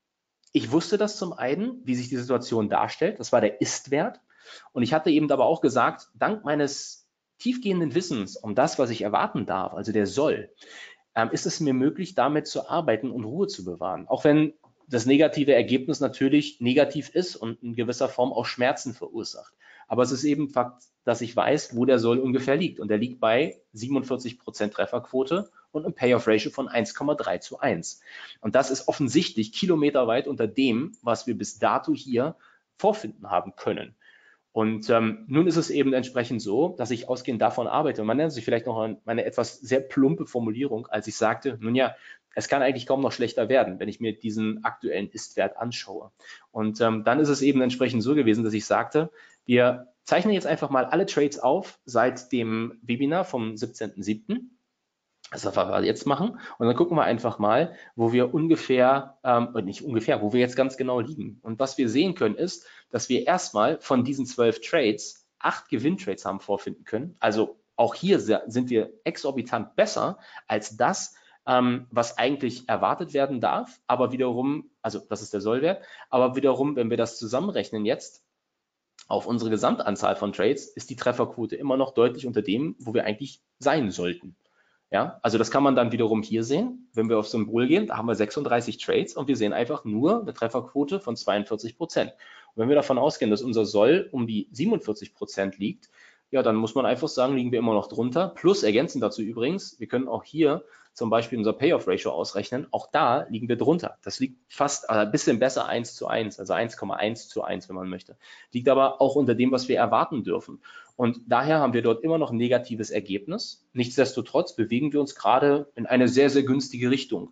Ich wusste das zum einen, wie sich die Situation darstellt. Das war der Ist-Wert. Und ich hatte eben aber auch gesagt, dank meines tiefgehenden Wissens um das, was ich erwarten darf, also der Soll, ist es mir möglich, damit zu arbeiten und Ruhe zu bewahren. Auch wenn das negative Ergebnis natürlich negativ ist und in gewisser Form auch Schmerzen verursacht. Aber es ist eben Fakt, dass ich weiß, wo der Soll ungefähr liegt. Und der liegt bei 47% Trefferquote und einem Payoff-Ratio von 1,3:1. Und das ist offensichtlich kilometerweit unter dem, was wir bis dato hier vorfinden haben können. Und nun ist es eben entsprechend so, dass ich ausgehend davon arbeite. Und man nennt sich vielleicht noch eine etwas sehr plumpe Formulierung, als ich sagte, nun ja, es kann eigentlich kaum noch schlechter werden, wenn ich mir diesen aktuellen Ist-Wert anschaue. Und dann ist es eben entsprechend so gewesen, dass ich sagte, wir zeichnen jetzt einfach mal alle Trades auf seit dem Webinar vom 17.07. Das was wir jetzt machen. Und dann gucken wir einfach mal, wo wir ungefähr, nicht ungefähr, wo wir jetzt ganz genau liegen. Und was wir sehen können, ist, dass wir erstmal von diesen 12 Trades 8 Gewinntrades haben vorfinden können. Also auch hier sind wir exorbitant besser als das, was eigentlich erwartet werden darf. Aber wiederum, also das ist der Sollwert, aber wiederum, wenn wir das zusammenrechnen jetzt, auf unsere Gesamtanzahl von Trades ist die Trefferquote immer noch deutlich unter dem, wo wir eigentlich sein sollten. Ja, also das kann man dann wiederum hier sehen. Wenn wir auf Symbol gehen, da haben wir 36 Trades und wir sehen einfach nur eine Trefferquote von 42%. Und wenn wir davon ausgehen, dass unser Soll um die 47% liegt, ja, dann muss man einfach sagen, liegen wir immer noch drunter. Plus ergänzend dazu übrigens, wir können auch hier zum Beispiel unser Payoff-Ratio ausrechnen. Auch da liegen wir drunter. Das liegt fast ein bisschen besser 1:1, also 1,1:1, wenn man möchte. Liegt aber auch unter dem, was wir erwarten dürfen. Und daher haben wir dort immer noch ein negatives Ergebnis. Nichtsdestotrotz bewegen wir uns gerade in eine sehr, sehr günstige Richtung.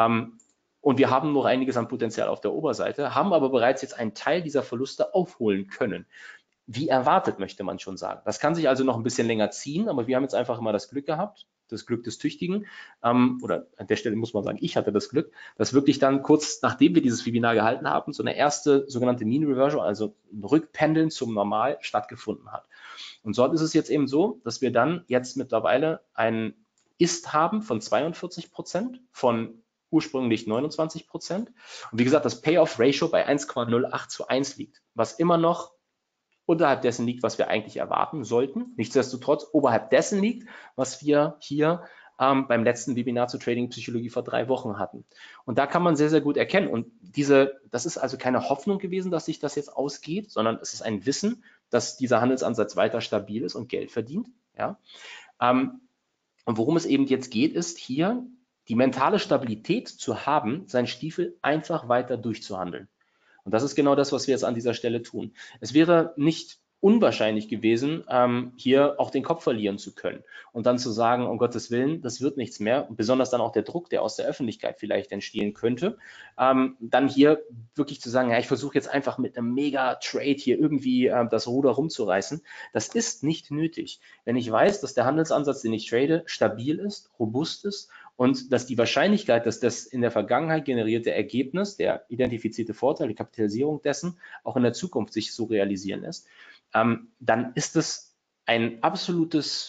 Und wir haben noch einiges an Potenzial auf der Oberseite, haben aber bereits jetzt einen Teil dieser Verluste aufholen können. Wie erwartet, möchte man schon sagen. Das kann sich also noch ein bisschen länger ziehen, aber wir haben jetzt einfach immer das Glück gehabt, das Glück des Tüchtigen, oder an der Stelle muss man sagen, ich hatte das Glück, dass wirklich dann kurz nachdem wir dieses Webinar gehalten haben, so eine erste sogenannte Mean Reversion, also ein Rückpendeln zum Normal stattgefunden hat. Und dort ist es jetzt eben so, dass wir dann jetzt mittlerweile ein Ist haben von 42%, von ursprünglich 29%. Und wie gesagt, das Payoff-Ratio bei 1,08:1 liegt, was immer noch unterhalb dessen liegt, was wir eigentlich erwarten sollten. Nichtsdestotrotz oberhalb dessen liegt, was wir hier beim letzten Webinar zur Trading Psychologie vor 3 Wochen hatten. Und da kann man sehr, sehr gut erkennen. Und das ist also keine Hoffnung gewesen, dass sich das jetzt ausgeht, sondern es ist ein Wissen, dass dieser Handelsansatz weiter stabil ist und Geld verdient. Ja? Und worum es eben jetzt geht, ist hier die mentale Stabilität zu haben, seinen Stiefel einfach weiter durchzuhandeln. Und das ist genau das, was wir jetzt an dieser Stelle tun. Es wäre nicht unwahrscheinlich gewesen, hier auch den Kopf verlieren zu können und dann zu sagen, um Gottes Willen, das wird nichts mehr. Und besonders dann auch der Druck, der aus der Öffentlichkeit vielleicht entstehen könnte, dann hier wirklich zu sagen, ja, ich versuche jetzt einfach mit einem Mega-Trade hier irgendwie das Ruder rumzureißen. Das ist nicht nötig. Wenn ich weiß, dass der Handelsansatz, den ich trade, stabil ist, robust ist und dass die Wahrscheinlichkeit, dass das in der Vergangenheit generierte Ergebnis, der identifizierte Vorteil, die Kapitalisierung dessen, auch in der Zukunft sich so realisieren lässt, dann ist es ein absolutes,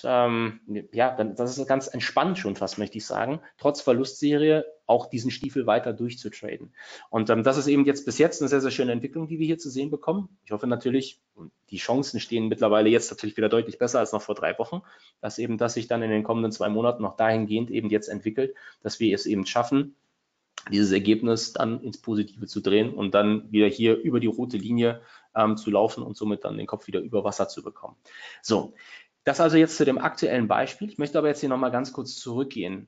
ja, das ist ganz entspannt schon fast, möchte ich sagen, trotz Verlustserie auch diesen Stiefel weiter durchzutraden. Und das ist eben jetzt bis jetzt eine sehr, sehr schöne Entwicklung, die wir hier zu sehen bekommen. Ich hoffe natürlich, die Chancen stehen mittlerweile jetzt natürlich wieder deutlich besser als noch vor 3 Wochen, dass eben das sich dann in den kommenden 2 Monaten noch dahingehend eben jetzt entwickelt, dass wir es eben schaffen, dieses Ergebnis dann ins Positive zu drehen und dann wieder hier über die rote Linie zu laufen und somit dann den Kopf wieder über Wasser zu bekommen. So, das also jetzt zu dem aktuellen Beispiel. Ich möchte aber jetzt hier nochmal ganz kurz zurückgehen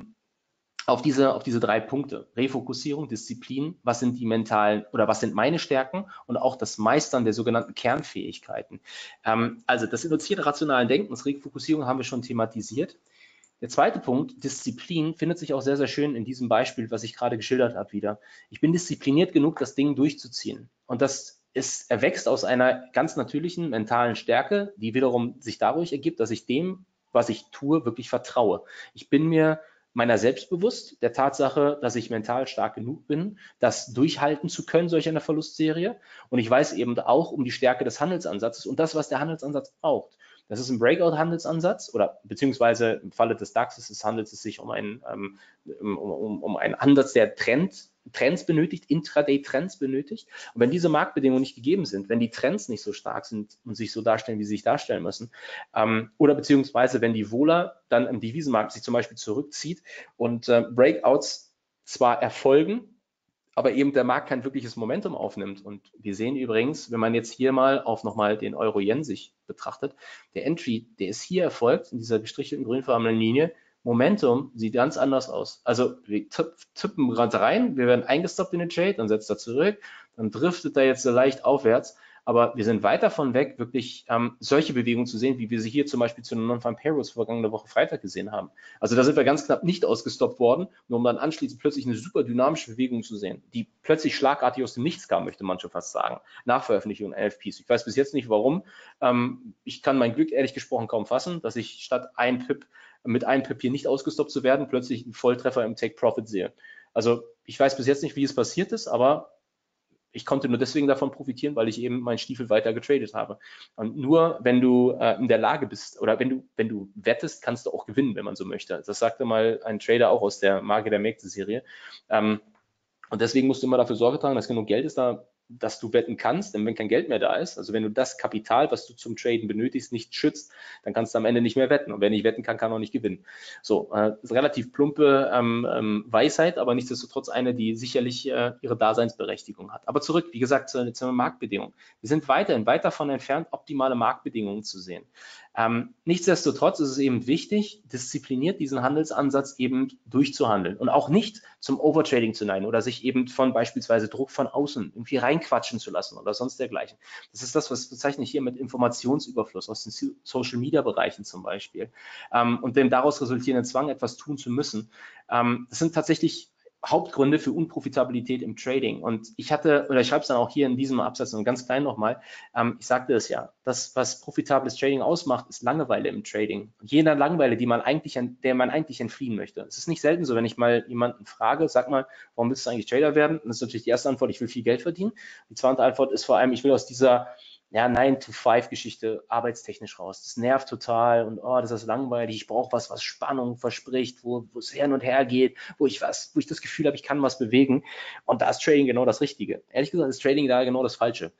auf diese 3 Punkte. Refokussierung, Disziplin, was sind die mentalen oder was sind meine Stärken und auch das Meistern der sogenannten Kernfähigkeiten. Also das induzierte rationalen Denkens, Refokussierung haben wir schon thematisiert. Der zweite Punkt, Disziplin, findet sich auch sehr, sehr schön in diesem Beispiel, was ich gerade geschildert habe wieder. Ich bin diszipliniert genug, das Ding durchzuziehen. Und das erwächst aus einer ganz natürlichen mentalen Stärke, die wiederum sich dadurch ergibt, dass ich dem, was ich tue, wirklich vertraue. Ich bin mir meiner selbst bewusst, der Tatsache, dass ich mental stark genug bin, das durchhalten zu können, solch eine Verlustserie. Und ich weiß eben auch um die Stärke des Handelsansatzes und das, was der Handelsansatz braucht. Das ist ein Breakout-Handelsansatz oder beziehungsweise im Falle des DAXes handelt es sich um einen Ansatz, der Trends benötigt, Intraday-Trends benötigt. Und wenn diese Marktbedingungen nicht gegeben sind, wenn die Trends nicht so stark sind und sich so darstellen, wie sie sich darstellen müssen, oder beziehungsweise wenn die Vola dann im Devisenmarkt sich zum Beispiel zurückzieht und Breakouts zwar erfolgen, aber eben der Markt kein wirkliches Momentum aufnimmt. Und wir sehen übrigens, wenn man jetzt hier mal auf nochmal den Euro-Yen sich betrachtet, der Entry, der ist hier erfolgt, in dieser gestrichelten grünfarbenen Linie. Momentum sieht ganz anders aus. Also wir tippen gerade rein, wir werden eingestoppt in den Trade, dann setzt er zurück, dann driftet er jetzt so leicht aufwärts. Aber wir sind weit davon weg, wirklich solche Bewegungen zu sehen, wie wir sie hier zum Beispiel zu den Non-Farm Payrolls vergangene Woche Freitag gesehen haben. Also da sind wir ganz knapp nicht ausgestoppt worden, nur um dann anschließend plötzlich eine super dynamische Bewegung zu sehen, die plötzlich schlagartig aus dem Nichts kam, möchte man schon fast sagen, nach Veröffentlichung NFPs. Ich weiß bis jetzt nicht, warum. Ich kann mein Glück ehrlich gesprochen kaum fassen, dass ich statt mit einem Pip hier nicht ausgestoppt zu werden, plötzlich einen Volltreffer im Take-Profit sehe. Also ich weiß bis jetzt nicht, wie es passiert ist, aber ich konnte nur deswegen davon profitieren, weil ich eben meinen Stiefel weiter getradet habe. Und nur wenn du in der Lage bist oder wenn du wettest, kannst du auch gewinnen, wenn man so möchte. Das sagte mal ein Trader auch aus der Marke der Märkte-Serie. Und deswegen musst du immer dafür Sorge tragen, dass genug Geld ist da, dass du wetten kannst, denn wenn kein Geld mehr da ist, also wenn du das Kapital, was du zum Traden benötigst, nicht schützt, dann kannst du am Ende nicht mehr wetten. Und wer nicht wetten kann, kann auch nicht gewinnen. So, ist relativ plumpe Weisheit, aber nichtsdestotrotz eine, die sicherlich ihre Daseinsberechtigung hat. Aber zurück, wie gesagt, zur Marktbedingung. Wir sind weiterhin weit davon entfernt, optimale Marktbedingungen zu sehen. Nichtsdestotrotz ist es eben wichtig, diszipliniert diesen Handelsansatz eben durchzuhandeln und auch nicht zum Overtrading zu neigen oder sich eben von beispielsweise Druck von außen irgendwie reinquatschen zu lassen oder sonst dergleichen. Das ist das, was bezeichne ich hier mit Informationsüberfluss aus den Social-Media-Bereichen zum Beispiel und dem daraus resultierenden Zwang, etwas tun zu müssen. Das sind tatsächlich Hauptgründe für Unprofitabilität im Trading. Und ich schreibe es dann auch hier in diesem Absatz und ganz klein nochmal, ich sagte es ja, das, was profitables Trading ausmacht, ist Langeweile im Trading. Und jener Langeweile, der man eigentlich entfliehen möchte. Es ist nicht selten so, wenn ich mal jemanden frage, sag mal, warum willst du eigentlich Trader werden? Und das ist natürlich die erste Antwort, ich will viel Geld verdienen. Die zweite Antwort ist vor allem, ich will aus dieser 9-to-5-Geschichte arbeitstechnisch raus. Das nervt total und das ist langweilig. Ich brauche was Spannung verspricht, wo es hin und her geht, wo ich das Gefühl habe, ich kann was bewegen. Und da ist Trading genau das Richtige. Ehrlich gesagt ist Trading da genau das Falsche.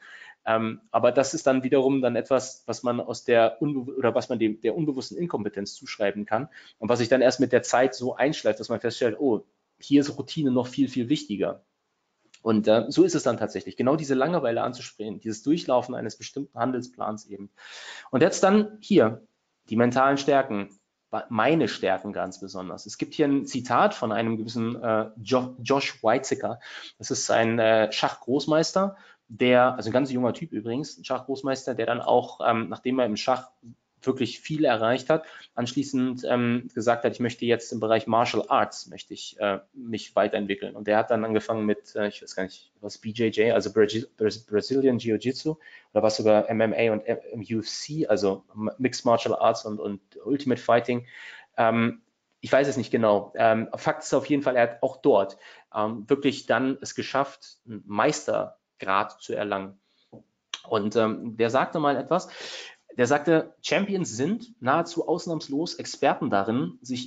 Aber das ist dann wiederum etwas, was man der unbewussten Inkompetenz zuschreiben kann und was sich dann erst mit der Zeit so einschleift, dass man feststellt, oh, hier ist Routine noch viel, viel wichtiger. Und so ist es dann tatsächlich, genau diese Langeweile anzusprechen, dieses Durchlaufen eines bestimmten Handelsplans eben. Und jetzt dann hier die mentalen Stärken, meine Stärken ganz besonders. Es gibt hier ein Zitat von einem gewissen Josh Weizsäcker. Das ist ein Schachgroßmeister, also ein ganz junger Typ übrigens, ein Schachgroßmeister, der dann auch, nachdem er im Schach wirklich viel erreicht hat, anschließend gesagt hat, ich möchte jetzt im Bereich Martial Arts, möchte ich mich weiterentwickeln. Und der hat dann angefangen mit, ich weiß gar nicht, was BJJ, also Brazilian Jiu-Jitsu oder was sogar MMA und UFC, also Mixed Martial Arts und Ultimate Fighting. Ich weiß es nicht genau. Fakt ist auf jeden Fall, er hat auch dort wirklich dann es geschafft, einen Meistergrad zu erlangen. Und der sagte mal etwas, der sagte, Champions sind nahezu ausnahmslos Experten darin, sich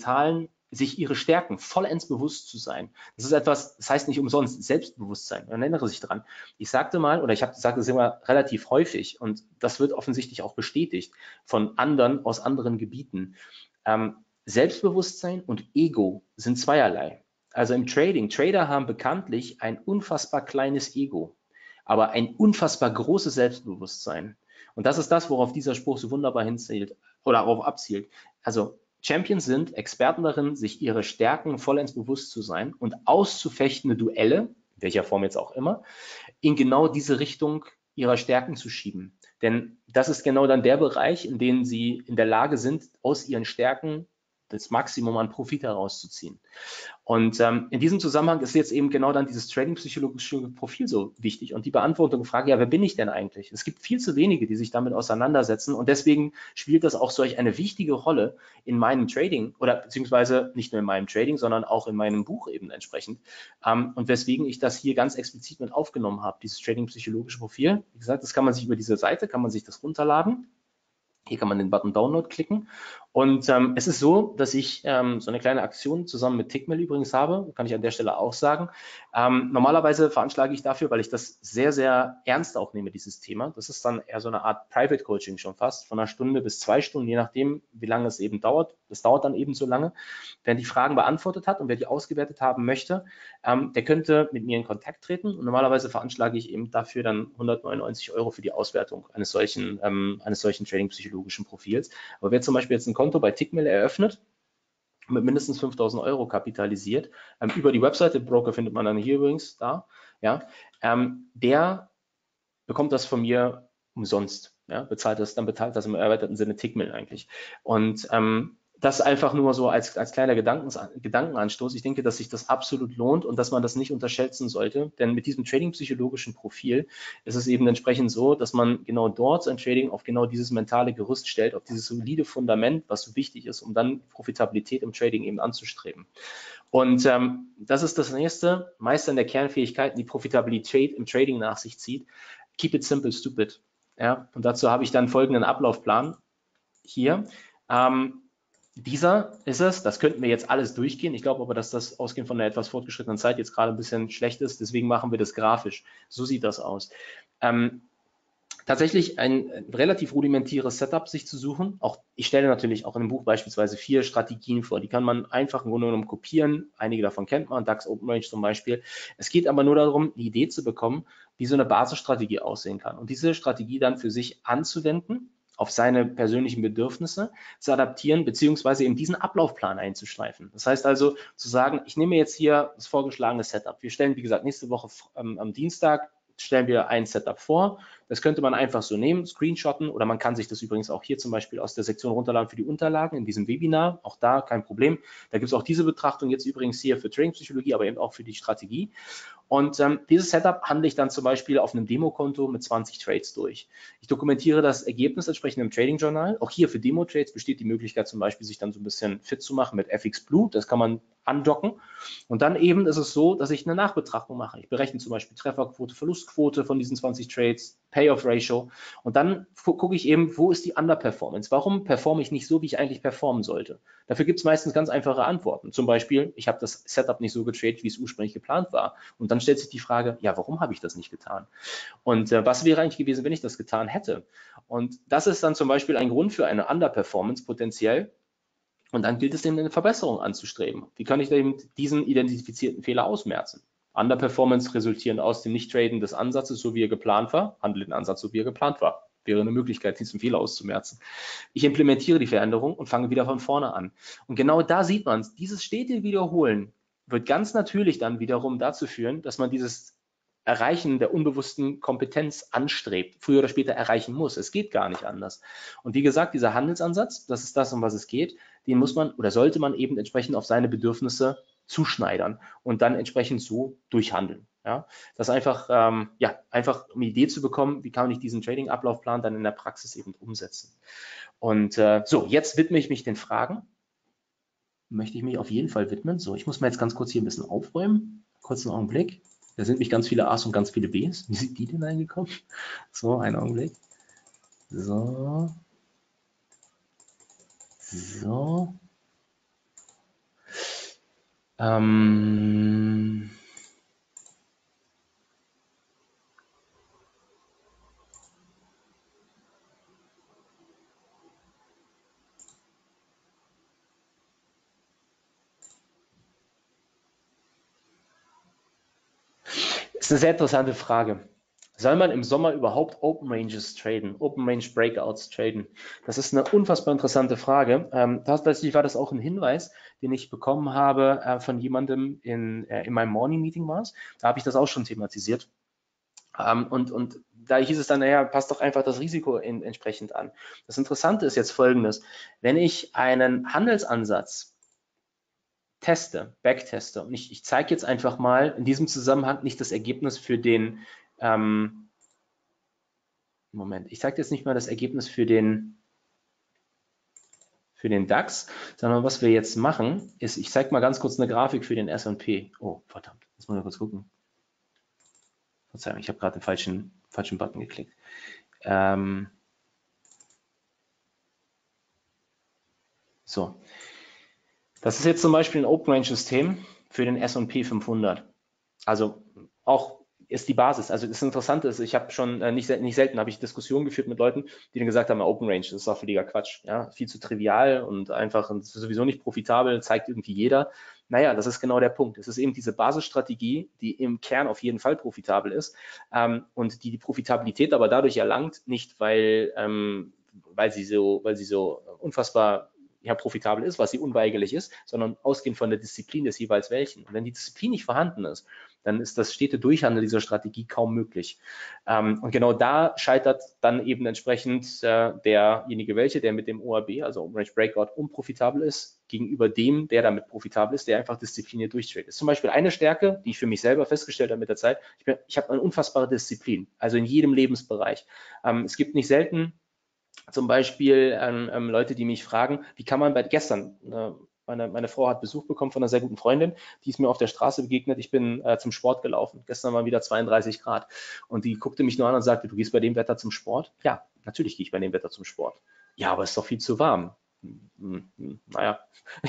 ihre Stärken vollends bewusst zu sein. Das ist etwas, das heißt nicht umsonst Selbstbewusstsein. Man erinnere sich dran. Ich sagte mal, oder ich habe gesagt, das immer relativ häufig und das wird offensichtlich auch bestätigt von anderen aus anderen Gebieten. Selbstbewusstsein und Ego sind zweierlei. Also im Trading, Trader haben bekanntlich ein unfassbar kleines Ego, aber ein unfassbar großes Selbstbewusstsein. Und das ist das, worauf dieser Spruch so wunderbar hinzielt oder darauf abzielt. Also Champions sind Experten darin, sich ihre Stärken vollends bewusst zu sein und auszufechtende Duelle, in welcher Form jetzt auch immer, in genau diese Richtung ihrer Stärken zu schieben. Denn das ist genau dann der Bereich, in dem sie in der Lage sind, aus ihren Stärken das Maximum an Profit herauszuziehen. Und in diesem Zusammenhang ist jetzt eben genau dann dieses trading-psychologische Profil so wichtig und die Beantwortung der Frage, ja, wer bin ich denn eigentlich? Es gibt viel zu wenige, die sich damit auseinandersetzen und deswegen spielt das auch solch eine wichtige Rolle in meinem Trading oder beziehungsweise nicht nur in meinem Trading, sondern auch in meinem Buch eben entsprechend und weswegen ich das hier ganz explizit mit aufgenommen habe, dieses trading-psychologische Profil. Wie gesagt, das kann man sich über diese Seite, kann man sich das runterladen. Hier kann man den Button Download klicken. Und es ist so, dass ich so eine kleine Aktion zusammen mit Tickmill übrigens habe, kann ich an der Stelle auch sagen. Normalerweise veranschlage ich dafür, weil ich das sehr, sehr ernst auch nehme, dieses Thema. Das ist dann eher so eine Art Private Coaching schon fast, von 1 Stunde bis 2 Stunden, je nachdem, wie lange es eben dauert. Das dauert dann eben so lange. Wer die Fragen beantwortet hat und wer die ausgewertet haben möchte, der könnte mit mir in Kontakt treten. Und normalerweise veranschlage ich eben dafür dann 199 € für die Auswertung eines solchen trading-psychologischen Profils. Aber wer zum Beispiel jetzt ein Konto bei Tickmill eröffnet, mit mindestens 5.000 € kapitalisiert, über die Webseite, Broker findet man dann hier übrigens da, ja, der bekommt das von mir umsonst, ja, bezahlt das im erweiterten Sinne Tickmill eigentlich. Und das einfach nur so als kleiner Gedankenanstoß. Ich denke, dass sich das absolut lohnt und dass man das nicht unterschätzen sollte, denn mit diesem trading-psychologischen Profil ist es eben entsprechend so, dass man genau dort sein Trading auf genau dieses mentale Gerüst stellt, auf dieses solide Fundament, was so wichtig ist, um dann Profitabilität im Trading eben anzustreben. Und das ist das nächste, Meistern der Kernfähigkeiten, die Profitabilität im Trading nach sich zieht. Keep it simple, stupid. Ja, und dazu habe ich dann folgenden Ablaufplan hier. Dieser ist es, das könnten wir jetzt alles durchgehen. Ich glaube aber, dass das ausgehend von einer etwas fortgeschrittenen Zeit jetzt gerade ein bisschen schlecht ist. Deswegen machen wir das grafisch. So sieht das aus. Tatsächlich ein relativ rudimentäres Setup sich zu suchen. Auch ich stelle natürlich auch in dem Buch beispielsweise 4 Strategien vor. Die kann man einfach im Grunde genommen kopieren. Einige davon kennt man, DAX Open Range zum Beispiel. Es geht aber nur darum, die Idee zu bekommen, wie so eine Basisstrategie aussehen kann. Und diese Strategie dann für sich anzuwenden, auf seine persönlichen Bedürfnisse zu adaptieren, beziehungsweise eben diesen Ablaufplan einzuschleifen. Das heißt also zu sagen, ich nehme jetzt hier das vorgeschlagene Setup. Wir stellen, wie gesagt, nächste Woche am Dienstag stellen wir ein Setup vor. Das könnte man einfach so nehmen, screenshotten, oder man kann sich das übrigens auch hier zum Beispiel aus der Sektion runterladen für die Unterlagen in diesem Webinar. Auch da kein Problem. Da gibt es auch diese Betrachtung jetzt übrigens hier für Trading-Psychologie, aber eben auch für die Strategie. Und dieses Setup handle ich dann zum Beispiel auf einem Demokonto mit 20 Trades durch. Ich dokumentiere das Ergebnis entsprechend im Trading Journal. Auch hier für Demo-Trades besteht die Möglichkeit zum Beispiel, sich dann so ein bisschen fit zu machen mit FX Blue. Das kann man andocken. Und dann eben ist es so, dass ich eine Nachbetrachtung mache. Ich berechne zum Beispiel Trefferquote, Verlustquote von diesen 20 Trades, Payoff-Ratio. Und dann gucke ich eben, wo ist die Underperformance? Warum performe ich nicht so, wie ich eigentlich performen sollte? Dafür gibt es meistens ganz einfache Antworten. Zum Beispiel, ich habe das Setup nicht so getradet, wie es ursprünglich geplant war. Und dann stellt sich die Frage, ja, warum habe ich das nicht getan? Und was wäre eigentlich gewesen, wenn ich das getan hätte? Und das ist dann zum Beispiel ein Grund für eine Underperformance potenziell. Und dann gilt es eben, eine Verbesserung anzustreben. Wie kann ich eben diesen identifizierten Fehler ausmerzen? Underperformance resultierend aus dem Nicht-Traden des Ansatzes, so wie er geplant war, handle den Ansatz, so wie er geplant war. Wäre eine Möglichkeit, diesen Fehler auszumerzen. Ich implementiere die Veränderung und fange wieder von vorne an. Und genau da sieht man es. Dieses stete Wiederholen wird ganz natürlich dann wiederum dazu führen, dass man dieses Erreichen der unbewussten Kompetenz anstrebt, früher oder später erreichen muss. Es geht gar nicht anders. Und wie gesagt, dieser Handelsansatz, das ist das, um was es geht, den muss man oder sollte man eben entsprechend auf seine Bedürfnisse zuschneidern und dann entsprechend so durchhandeln. Ja, das einfach, einfach um eine Idee zu bekommen, wie kann ich diesen Trading-Ablaufplan dann in der Praxis eben umsetzen. Und so, jetzt widme ich mich den Fragen. Möchte ich mich auf jeden Fall widmen. So, ich muss mal jetzt ganz kurz hier ein bisschen aufräumen. Kurzen Augenblick. Da sind nämlich ganz viele A's und ganz viele B's. Wie sind die denn reingekommen? So, einen Augenblick. So. So. Das ist eine sehr interessante Frage. Soll man im Sommer überhaupt Open Ranges traden, Open Range Breakouts traden? Das ist eine unfassbar interessante Frage. Tatsächlich war das auch ein Hinweis, den ich bekommen habe von jemandem in meinem Morning Meeting war es. Da habe ich das auch schon thematisiert. Und da hieß es dann, naja, passt doch einfach das Risiko entsprechend an. Das Interessante ist jetzt Folgendes. Wenn ich einen Handelsansatz teste, backteste, und ich zeige jetzt einfach mal in diesem Zusammenhang nicht das Ergebnis für den, Moment, ich zeige jetzt nicht mal das Ergebnis für den DAX, sondern was wir jetzt machen, ist, ich zeige mal ganz kurz eine Grafik für den S&P. Oh, verdammt, jetzt muss ich kurz gucken. Verzeihung, ich habe gerade den falschen Button geklickt. So, das ist jetzt zum Beispiel ein Open Range System für den S&P 500. Also auch ist die Basis. Also das Interessante ist, ich habe schon nicht selten habe ich Diskussionen geführt mit Leuten, die dann gesagt haben, Open Range, das ist doch völliger Quatsch, ja, viel zu trivial und einfach und sowieso nicht profitabel, zeigt irgendwie jeder. Naja, das ist genau der Punkt. Es ist eben diese Basisstrategie, die im Kern auf jeden Fall profitabel ist und die Profitabilität aber dadurch erlangt, nicht weil sie so unfassbar ja, profitabel ist, was sie unweigerlich ist, sondern ausgehend von der Disziplin des jeweils welchen. Und wenn die Disziplin nicht vorhanden ist, dann ist das stete Durchhandeln dieser Strategie kaum möglich. Und genau da scheitert dann eben entsprechend derjenige welche, der mit dem OAB, also Open Range Breakout, unprofitabel ist, gegenüber dem, der damit profitabel ist, der einfach diszipliniert durchtradet. Das ist zum Beispiel eine Stärke, die ich für mich selber festgestellt habe mit der Zeit. Ich habe eine unfassbare Disziplin, also in jedem Lebensbereich. Es gibt nicht selten zum Beispiel Leute, die mich fragen, wie kann man gestern, meine Frau hat Besuch bekommen von einer sehr guten Freundin, die ist mir auf der Straße begegnet, ich bin zum Sport gelaufen. Gestern waren wieder 32 Grad und die guckte mich nur an und sagte, du gehst bei dem Wetter zum Sport? Ja, natürlich gehe ich bei dem Wetter zum Sport. Ja, aber es ist doch viel zu warm. Naja,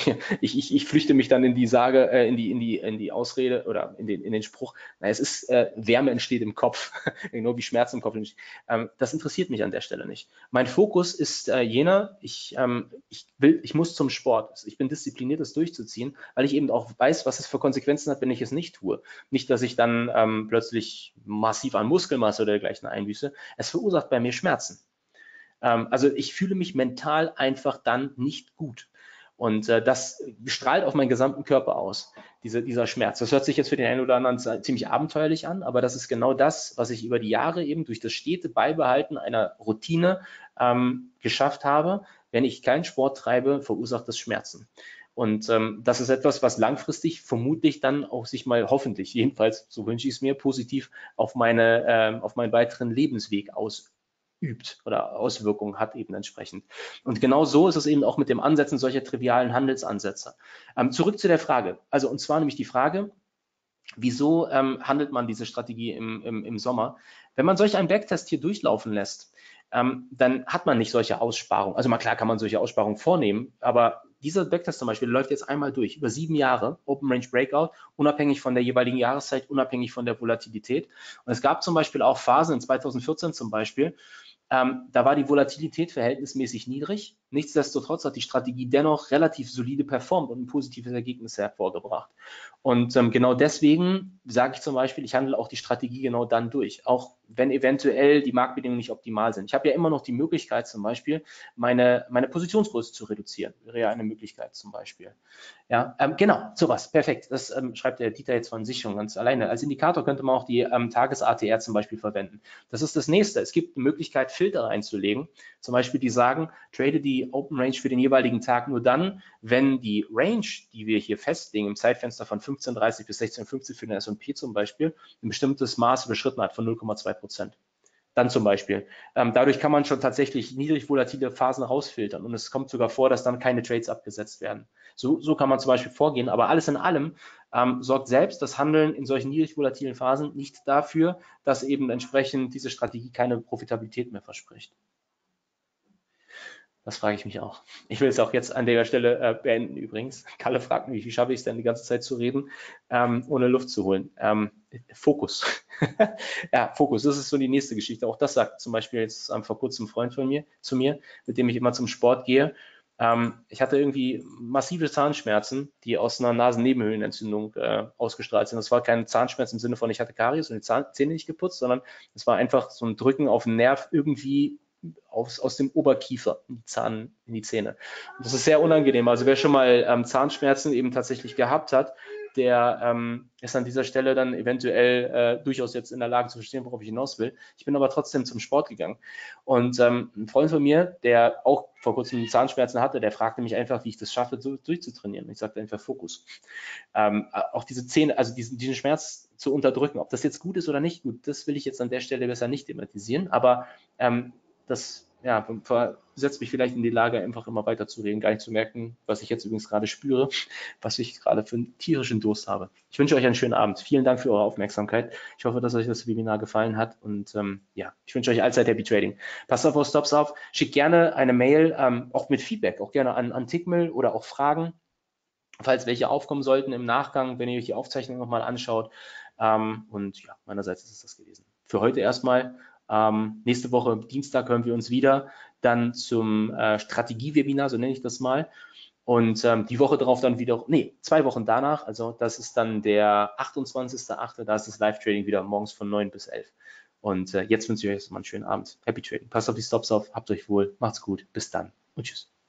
ich flüchte mich dann in die Sage, in die Ausrede oder in den Spruch, naja, es ist, Wärme entsteht im Kopf, genau wie Schmerz im Kopf. Das interessiert mich an der Stelle nicht. Mein Fokus ist jener, ich muss zum Sport. Ich bin diszipliniert, das durchzuziehen, weil ich eben auch weiß, was es für Konsequenzen hat, wenn ich es nicht tue. Nicht, dass ich dann plötzlich massiv an Muskelmasse oder dergleichen einbüße. Es verursacht bei mir Schmerzen. Also ich fühle mich mental einfach dann nicht gut. Und das strahlt auf meinen gesamten Körper aus, dieser Schmerz. Das hört sich jetzt für den einen oder anderen ziemlich abenteuerlich an, aber das ist genau das, was ich über die Jahre eben durch das stete Beibehalten einer Routine geschafft habe. Wenn ich keinen Sport treibe, verursacht das Schmerzen. Und das ist etwas, was langfristig vermutlich dann auch sich mal hoffentlich, jedenfalls, so wünsche ich es mir, positiv auf meinen weiteren Lebensweg übt oder Auswirkungen hat eben entsprechend. Und genau so ist es eben auch mit dem Ansetzen solcher trivialen Handelsansätze. Zurück zu der Frage. Also und zwar nämlich die Frage, wieso handelt man diese Strategie im Sommer? Wenn man solch einen Backtest hier durchlaufen lässt, dann hat man nicht solche Aussparungen. Also mal klar kann man solche Aussparungen vornehmen, aber dieser Backtest zum Beispiel läuft jetzt einmal durch, über 7 Jahre, Open Range Breakout, unabhängig von der jeweiligen Jahreszeit, unabhängig von der Volatilität. Und es gab zum Beispiel auch Phasen in 2014 zum Beispiel, da war die Volatilität verhältnismäßig niedrig. Nichtsdestotrotz hat die Strategie dennoch relativ solide performt und ein positives Ergebnis hervorgebracht. Und genau deswegen sage ich zum Beispiel, ich handle auch die Strategie genau dann durch, auch wenn eventuell die Marktbedingungen nicht optimal sind. Ich habe ja immer noch die Möglichkeit, zum Beispiel meine Positionsgröße zu reduzieren. Wäre ja eine Möglichkeit zum Beispiel. Ja, genau, sowas, perfekt. Das schreibt der Dieter jetzt von sich schon ganz alleine. Als Indikator könnte man auch die Tages-ATR zum Beispiel verwenden. Das ist das Nächste. Es gibt eine Möglichkeit, Filter einzulegen. Zum Beispiel, die sagen, trade die Open Range für den jeweiligen Tag nur dann, wenn die Range, die wir hier festlegen, im Zeitfenster von 15,30 bis 16,50 für den S&P zum Beispiel, ein bestimmtes Maß überschritten hat von 0,2%. Dann zum Beispiel. Dadurch kann man schon tatsächlich niedrig volatile Phasen rausfiltern und es kommt sogar vor, dass dann keine Trades abgesetzt werden. So kann man zum Beispiel vorgehen, aber alles in allem sorgt selbst das Handeln in solchen niedrig volatilen Phasen nicht dafür, dass eben entsprechend diese Strategie keine Profitabilität mehr verspricht. Das frage ich mich auch. Ich will es auch jetzt an der Stelle beenden übrigens. Kalle fragt mich, wie schaffe ich es denn die ganze Zeit zu reden, ohne Luft zu holen. Fokus. Ja, Fokus, das ist so die nächste Geschichte. Auch das sagt zum Beispiel jetzt vor kurzem ein Freund zu mir, mit dem ich immer zum Sport gehe. Ich hatte irgendwie massive Zahnschmerzen, die aus einer Nasennebenhöhlenentzündung ausgestrahlt sind. Das war kein Zahnschmerz im Sinne von, ich hatte Karies und die Zähne nicht geputzt, sondern es war einfach so ein Drücken auf den Nerv irgendwie aus dem Oberkiefer in die Zähne. Und das ist sehr unangenehm. Also wer schon mal Zahnschmerzen eben tatsächlich gehabt hat, der ist an dieser Stelle dann eventuell durchaus jetzt in der Lage zu verstehen, worauf ich hinaus will. Ich bin aber trotzdem zum Sport gegangen. Und ein Freund von mir, der auch vor kurzem Zahnschmerzen hatte, der fragte mich einfach, wie ich das schaffe, so durchzutrainieren. Und ich sagte einfach Fokus. Auch diese Zähne, also diesen Schmerz zu unterdrücken. Ob das jetzt gut ist oder nicht gut, das will ich jetzt an der Stelle besser nicht thematisieren. Aber das ja, versetzt mich vielleicht in die Lage, einfach immer weiter zu reden, gar nicht zu merken, was ich jetzt übrigens gerade spüre, was ich gerade für einen tierischen Durst habe. Ich wünsche euch einen schönen Abend. Vielen Dank für eure Aufmerksamkeit. Ich hoffe, dass euch das Webinar gefallen hat und ja, ich wünsche euch allzeit Happy Trading. Passt auf eure Stops auf. Schickt gerne eine Mail, auch mit Feedback, auch gerne an Tickmill oder auch Fragen, falls welche aufkommen sollten im Nachgang, wenn ihr euch die Aufzeichnung nochmal anschaut. Und ja, meinerseits ist es das gewesen. Für heute erstmal. Nächste Woche Dienstag hören wir uns wieder, dann zum Strategie-Webinar, so nenne ich das mal. Und die Woche darauf dann wieder, nee, 2 Wochen danach, also das ist dann der 28.08., da ist das Live-Trading wieder morgens von 9 bis 11. Und jetzt wünsche ich euch erstmal einen schönen Abend. Happy Trading. Passt auf die Stops auf, habt euch wohl, macht's gut, bis dann und tschüss.